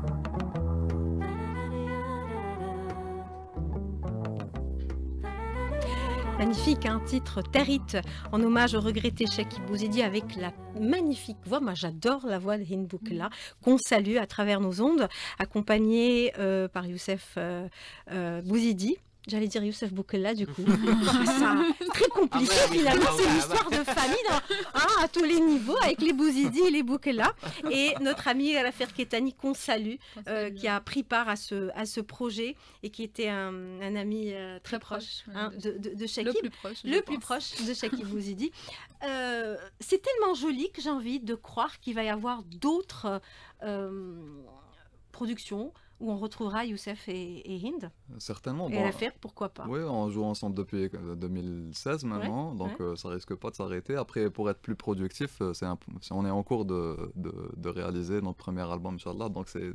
Magnifique, un hein, titre Tarit en hommage au regretté Chakib Bouzidi avec la magnifique voix. Moi, j'adore la voix de Hind Boukhla qu'on salue à travers nos ondes, accompagnée euh, par Youssef euh, euh, Bouzidi. J'allais dire Youssef Boukhla, du coup. C'est très compliqué, ah ben, finalement. C'est une histoire de famille dans, hein, à tous les niveaux, avec les Bouzidi et les Boukhla. Et notre ami Rafir Ketani, qu'on salue, euh, qui a pris part à ce, à ce projet et qui était un, un ami euh, très, très proche, proche hein, de, de, de Chakib. Le plus proche. Le plus proche de Chakib Bouzidi. Euh, C'est tellement joli que j'ai envie de croire qu'il va y avoir d'autres euh, productions où on retrouvera Youssef et, et Hind. Certainement. Et bon, Rafir, pourquoi pas. Oui, on joue ensemble depuis deux mille seize maintenant, ouais, donc ouais. Euh, ça risque pas de s'arrêter. Après, pour être plus productif, c'est un, on est en cours de, de, de réaliser notre premier album, Inch'Allah, donc c'est...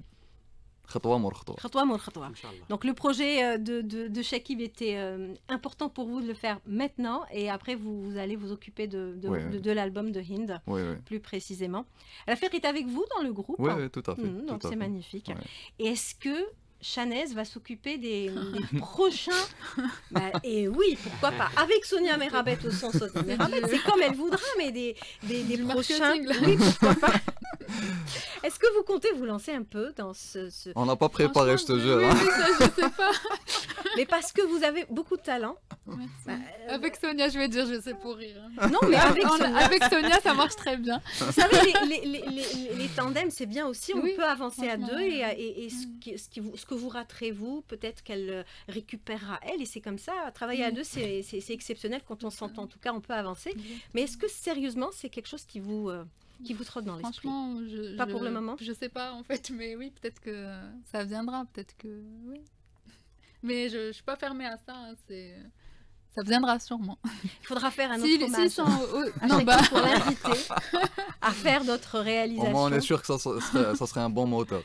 Donc le projet de, de, de Chakib était euh, important pour vous de le faire maintenant et après vous, vous allez vous occuper de, de, oui, de, oui. de l'album de Hind, oui, oui. plus précisément. Rafir est avec vous dans le groupe. Oui, oui tout à fait. Mmh, donc c'est magnifique. Ouais. Et est-ce que Chanez va s'occuper des, des prochains. Bah, et oui, pourquoi pas. Avec Sonia Merabet au sens Sonia Merabet, c'est comme elle voudra, mais des, des, des prochains. Oui, pourquoi pas. Est-ce que vous comptez vous lancer un peu dans ce. ce... On n'a pas préparé, je te jure. Oui, hein. oui, ça, je sais pas. Mais parce que vous avez beaucoup de talent. Merci. Bah, euh, avec Sonia, je vais dire, je sais pour rire. Non, mais avec On- Sonia, avec Sonia, ça marche très bien. vous savez, les, les, les, les, les tandems, c'est bien aussi. On Oui, peut avancer à franchement, deux et, et, et ce, qui, ce, qui vous, ce que vous raterez vous, peut-être qu'elle euh, récupérera elle. Et c'est comme ça. Travailler à Oui. deux, c'est c'est- c'est exceptionnel quand on s'entend. En tout cas, on peut avancer. Mais est-ce que sérieusement, c'est quelque chose qui vous, euh, qui vous trotte dans l'esprit? Franchement, je, Pas je- pour le moment. Je sais pas en fait, mais oui, peut-être que ça viendra, peut-être que oui. Mais je, je suis pas fermée à ça. hein, c'est ça viendra sûrement. Il faudra faire un autre Si- si hommage sont- oh, à non, chacun bah- pour l'inviter à faire d'autres Au réalisations. moins, on est sûr que ça serait, ça serait un bon moteur.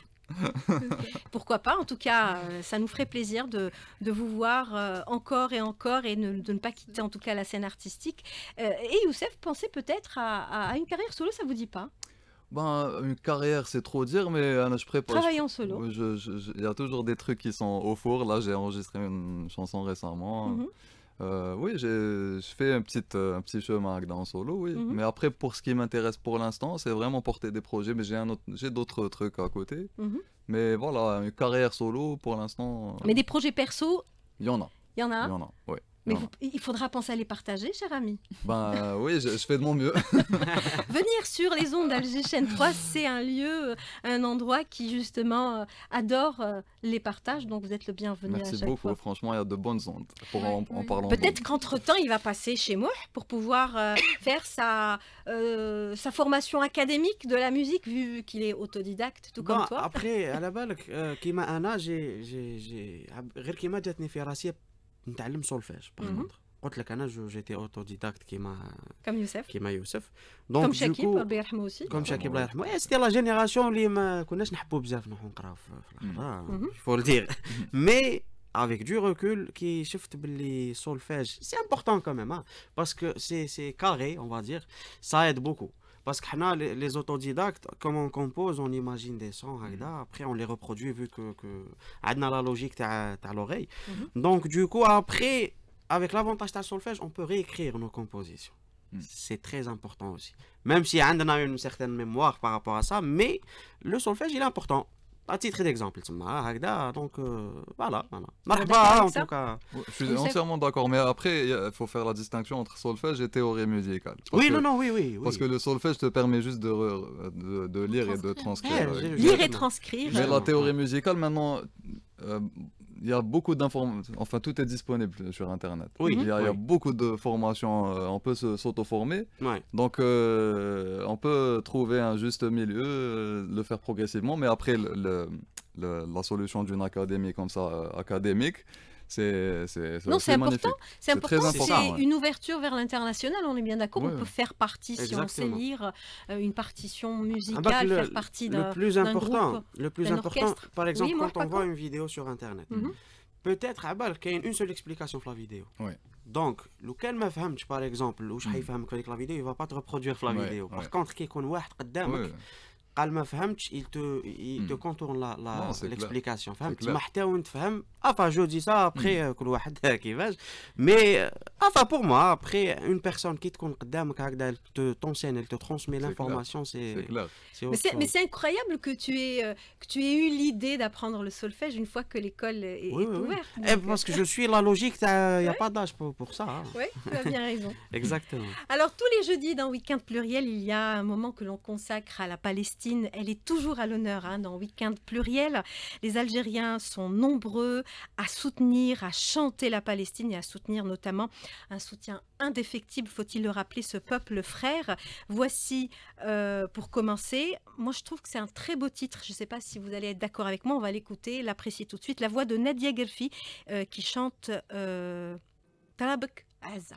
Pourquoi pas? En tout cas, euh, ça nous ferait plaisir de, de vous voir euh, encore et encore et ne- de ne pas quitter en tout cas la scène artistique. Euh, et Youssef, pensez peut-être à, à- à une carrière solo, ça vous dit pas? Ben, une carrière, c'est trop dire, mais euh, je prépare. Travailler je- en solo. oui, je- je- je- Il y a toujours des trucs qui sont au four. Là, j'ai enregistré une chanson récemment. Mhm. Euh, oui, j'ai je fais un petit, euh, un petit chemin en solo, oui. Mhm. Mais après, pour ce qui m'intéresse pour l'instant, c'est vraiment porter des projets. Mais j'ai un autre- j'ai d'autres trucs à côté. Mhm. Mais voilà, une carrière solo, pour l'instant, euh, Mais des projets perso, il y en a. il y en a Il y un? en a, oui. Mais vous- il faudra penser à les partager, cher ami. Ben euh, oui, je, je fais de mon mieux. Venir sur les ondes d'Alger Chaîne trois, c'est un lieu, euh, un endroit qui justement euh, adore euh, les partages. Donc vous êtes le bienvenu à Merci chaque beaucoup. fois. Franchement, il y a de bonnes ondes pour en, en parlant. Peut-être qu'entre-temps, il va passer chez moi pour pouvoir euh, faire sa, euh, sa formation académique de la musique, vu qu'il est autodidacte, tout Bon, comme toi. après على بالك آه، كيما انا جي جي جي عب- غير كيما جاتني في راسي نتعلم سولفاج باغ Mhm. كونتر قلت لك انا جو جيتي اوتوديداكت كيما Comme Youssef. كيما يوسف Comme دونك Shakib, دوكو ربي يرحمه aussi. كوم شاكيب الله يرحمه إيه، سيتي لا جينيراسيون اللي ما كناش نحبوا بزاف نروحوا نقراو في في الحضاره Mhm. faut le dire mais avec du recul كي شفت باللي solfège c'est important quand même hein, parce que c'est c'est carré on va dire ça aide beaucoup parce que حنا les, les autodidactes comme on compose on imagine des sons هكذا après on les reproduit vu que que عندنا la logique تاع تاع l'oreille Mhm. donc du coup après avec l'avantage تاع solfège on peut réécrire nos compositions c'est très important aussi même si on a une certaine mémoire par rapport à ça mais le solfège il est important à titre d'exemple تسمى هكذا donc euh, voilà voilà مرحبا en tout cas Ouais, je suis entièrement d'accord, mais après, il faut faire la distinction entre solfège et théorie musicale. Parce Oui, que- non, non, oui, oui, Parce oui. que le solfège te permet juste de, re- de, de lire et de transcrire. Ouais, j'ai- Lire et transcrire. Mais la théorie musicale, maintenant, euh, il y a beaucoup d'informations, enfin tout est disponible sur Internet. Oui. Il y a, il y a Oui. beaucoup de formations, euh, on peut se- s'auto-former. Ouais. Donc euh, on peut trouver un juste milieu, euh, le faire progressivement, mais après le- le- le- la solution d'une académie comme ça, euh, académique, c'est c'est- Non, c'est magnifique. important. C'est très important. important. C'est ouais. une ouverture vers l'international. On est bien d'accord. Ouais, On peut ouais. faire partie, si on sait Exactement. lire euh, une partition Ah bah, musicale, le, faire partie le d'un plus d'un important, groupe, le plus d'un important, orchestre. par exemple, Oui, moi, quand on Paco. voit une vidéo sur Internet, Mhm. peut-être à بالك qu'il y a une seule explication pour la vidéo. Ouais. Donc, لو كان ما فهمتش par exemple واش حيفهمك في هذيك la vidéo, il va pas te reproduire في la Ouais, vidéo. Par ouais. contre, كي يكون واحد قدامك Ouais. قال ما فهمتش, il te il te Hmm. contourne la la Non, c'est clair. l'explication. فهمت clair. تسمى حتى وين تفهم. Enfin, je dis ça après كل واحد كيفاش. Mais enfin pour moi, après une personne qui تكون قدامك هكذا, elle te t'enseigne, elle te transmet l'information, c'est C'est clair. c'est Mais autre c'est, mais chose. c'est incroyable que tu aies, euh, que tu aies eu l'idée d'apprendre le solfège une fois que l'école est, Oui, est oui, oui. ouverte. Eh, Donc, parce que je suis la logique, il n'y a pas d'âge pour, pour ça. hein. Oui, tu as bien raison. Exactement. Alors, tous les jeudis dans Week-end Pluriel, il y a un moment que l'on consacre à la Palestine. Elle est toujours à l'honneur hein, dans Week-end Pluriel. Les Algériens sont nombreux à soutenir, à chanter la Palestine et à soutenir notamment un soutien indéfectible, faut-il le rappeler, ce peuple frère. Voici, euh, pour commencer, moi je trouve que c'est un très beau titre. Je ne sais pas si vous allez être d'accord avec moi, on va l'écouter, l'apprécier tout de suite. La voix de Nadia Gerfi euh, qui chante euh, Talabek Azza.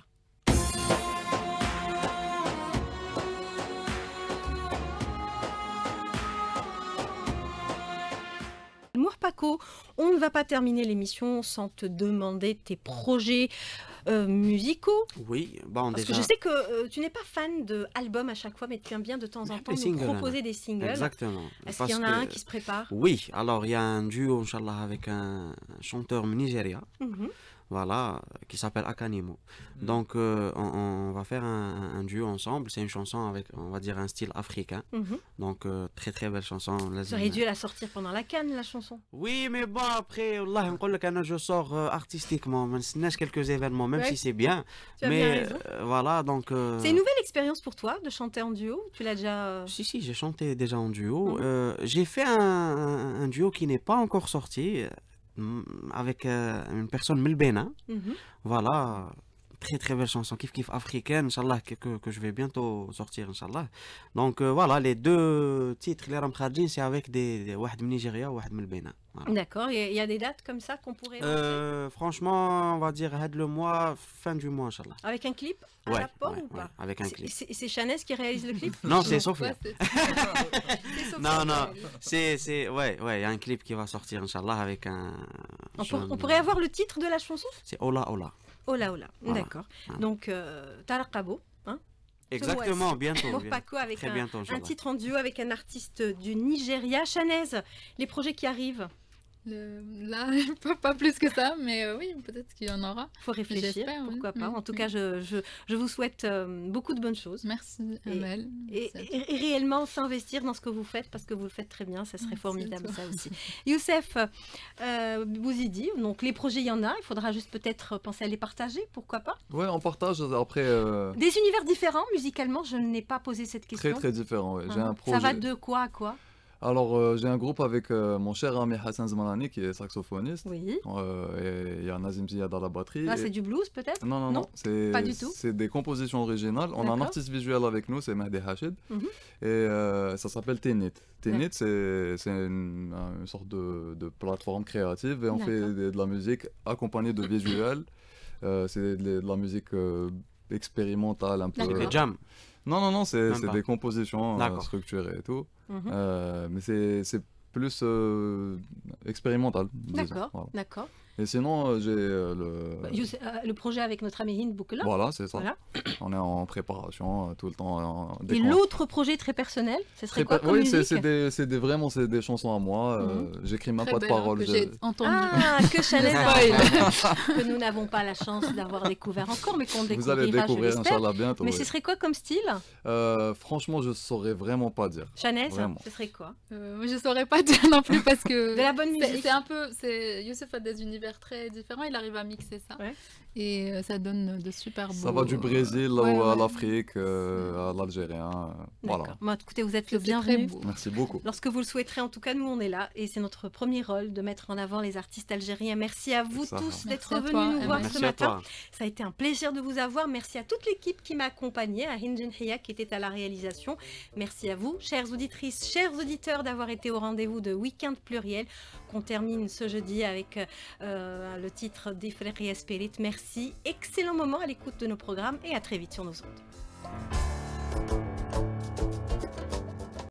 Mour Paco, on ne va pas terminer l'émission sans te demander tes projets euh, musicaux. Oui, bon, Parce déjà... que je sais que euh, tu n'es pas fan d'albums à chaque fois, mais tu aimes bien de temps en temps nous singles, proposer des singles. Exactement. Est-ce qu'il y en a que... un qui se prépare? Oui, alors il y a un duo, Inch'Allah, avec un chanteur nigérien. Mm-hmm. Voilà, qui s'appelle Akanimo. Mm. Donc, euh, on, on va faire un, un duo ensemble. C'est une chanson avec, on va dire, un style africain. Mm-hmm. Donc, euh, très très belle chanson. Tu aurais dû la sortir pendant la Cannes, la chanson. Oui, mais bon, après, Allah, je sors euh, artistiquement. Je quelques événements, même ouais. si c'est bien. Tu mais as bien raison. Euh, voilà, donc. Euh... C'est une nouvelle expérience pour toi de chanter en duo? Tu l'as déjà. Si, si, j'ai chanté déjà en duo. Mm-hmm. euh, j'ai fait un, un, un duo qui n'est pas encore sorti. Avec euh, une personne Melbena. Mm-hmm. Voilà, très très belle chanson, Kif Kif africaine, Inch'Allah, que, que, que je vais bientôt sortir, Inch'Allah. Donc euh, voilà, les deux titres, les Ramkhadjin, c'est avec des, des Wahed Nigeria, Wahed Melbena. Voilà. D'accord, il y a des dates comme ça qu'on pourrait euh, franchement, on va dire le mois, fin du mois, Inch'Allah. Avec un clip à ouais, rapport ouais, ou pas? Ouais, avec un clip. C'est Chanès qui réalise le clip? Non, c'est Sophia. Non, non, c'est, ouais, ouais, il y a un clip qui va sortir, Inch'Allah, avec un... On, pour, on pourrait avoir le titre de la chanson? C'est Ola Ola. Ola Ola, voilà. D'accord. Voilà. Donc, euh, Tarakabo, hein? Exactement, bientôt. Pour Paco, avec Très un, bientôt, un titre en duo avec un artiste du Nigeria. Chanez, les projets qui arrivent? Le... Là, pas, pas plus que ça, mais euh, oui, peut-être qu'il y en aura. Il faut réfléchir, pourquoi oui. pas. En tout oui. cas, je, je, je vous souhaite euh, beaucoup de bonnes choses. Merci, Amel. Et, et, et, et réellement s'investir dans ce que vous faites, parce que vous le faites très bien, ça serait Merci formidable ça aussi. Youssef euh, Bouzidi, donc les projets, il y en a, il faudra juste peut-être penser à les partager, pourquoi pas? Oui, on partage après... Euh... Des univers différents, musicalement, je n'ai pas posé cette question. Très très différents, oui. Ah. J'ai un projet... Ça va de quoi à quoi? Alors, euh, j'ai un groupe avec euh, mon cher ami Hassan Zmanani qui est saxophoniste. Oui. Euh, et il y a Nazim Ziad à la batterie. Ah, et... c'est du blues peut-être? Non, non, non. non c'est pas du tout. C'est des compositions originales. On a un artiste visuel avec nous, c'est Mehdi Hachid. Mm-hmm. Et euh, ça s'appelle Ténit. Ténit, c'est une, une sorte de, de plateforme créative et on fait de, de la musique accompagnée de visuels. euh, c'est de, de la musique euh, expérimentale un peu. C'est jam. Non, non, non, c'est des compositions euh, structurées et tout. Mm-hmm. euh, mais c'est plus euh, expérimental. D'accord, voilà. D'accord. Et sinon, euh, j'ai euh, le... Bah, sais, euh, le projet avec notre ami Hind Boukela. Voilà, c'est ça. Voilà. On est en préparation euh, tout le temps. En... Et l'autre projet très personnel, ce serait quoi comme Oui, c'est des, des, vraiment des chansons à moi. Mm-hmm. euh, J'écris même pas de paroles. Que j'ai entendu. Ah, que Chanel que nous n'avons pas la chance d'avoir découvert encore, mais qu'on découvrira, vous allez découvrir, Inch'Allah, bientôt. Mais oui. ce serait quoi comme style? euh, Franchement, je saurais vraiment pas dire. Chanel, ce serait quoi? euh, Je saurais pas dire non plus parce que... De la bonne musique. C'est un peu... Youssef a des univers très différents. Il arrive à mixer ça ouais. et euh, ça donne de super beaux... Ça va du Brésil ouais, à ouais. l'Afrique, euh, à l'Algérien, euh, voilà. Bon, écoutez, vous êtes le bienvenu. Merci beaucoup. Lorsque vous le souhaiterez, en tout cas, nous on est là et c'est notre premier rôle de mettre en avant les artistes algériens. Merci à vous ça, tous d'être venus nous voir merci ce matin. Ça a été un plaisir de vous avoir. Merci à toute l'équipe qui m'a accompagnée, à Hindjin Hiya qui était à la réalisation. Merci à vous, chères auditrices, chers auditeurs, d'avoir été au rendez-vous de Week-end Pluriel qu'on termine ce jeudi avec euh, le titre d'Ifriqiya Spirit. Merci, excellent moment à l'écoute de nos programmes et à très vite sur nos ondes.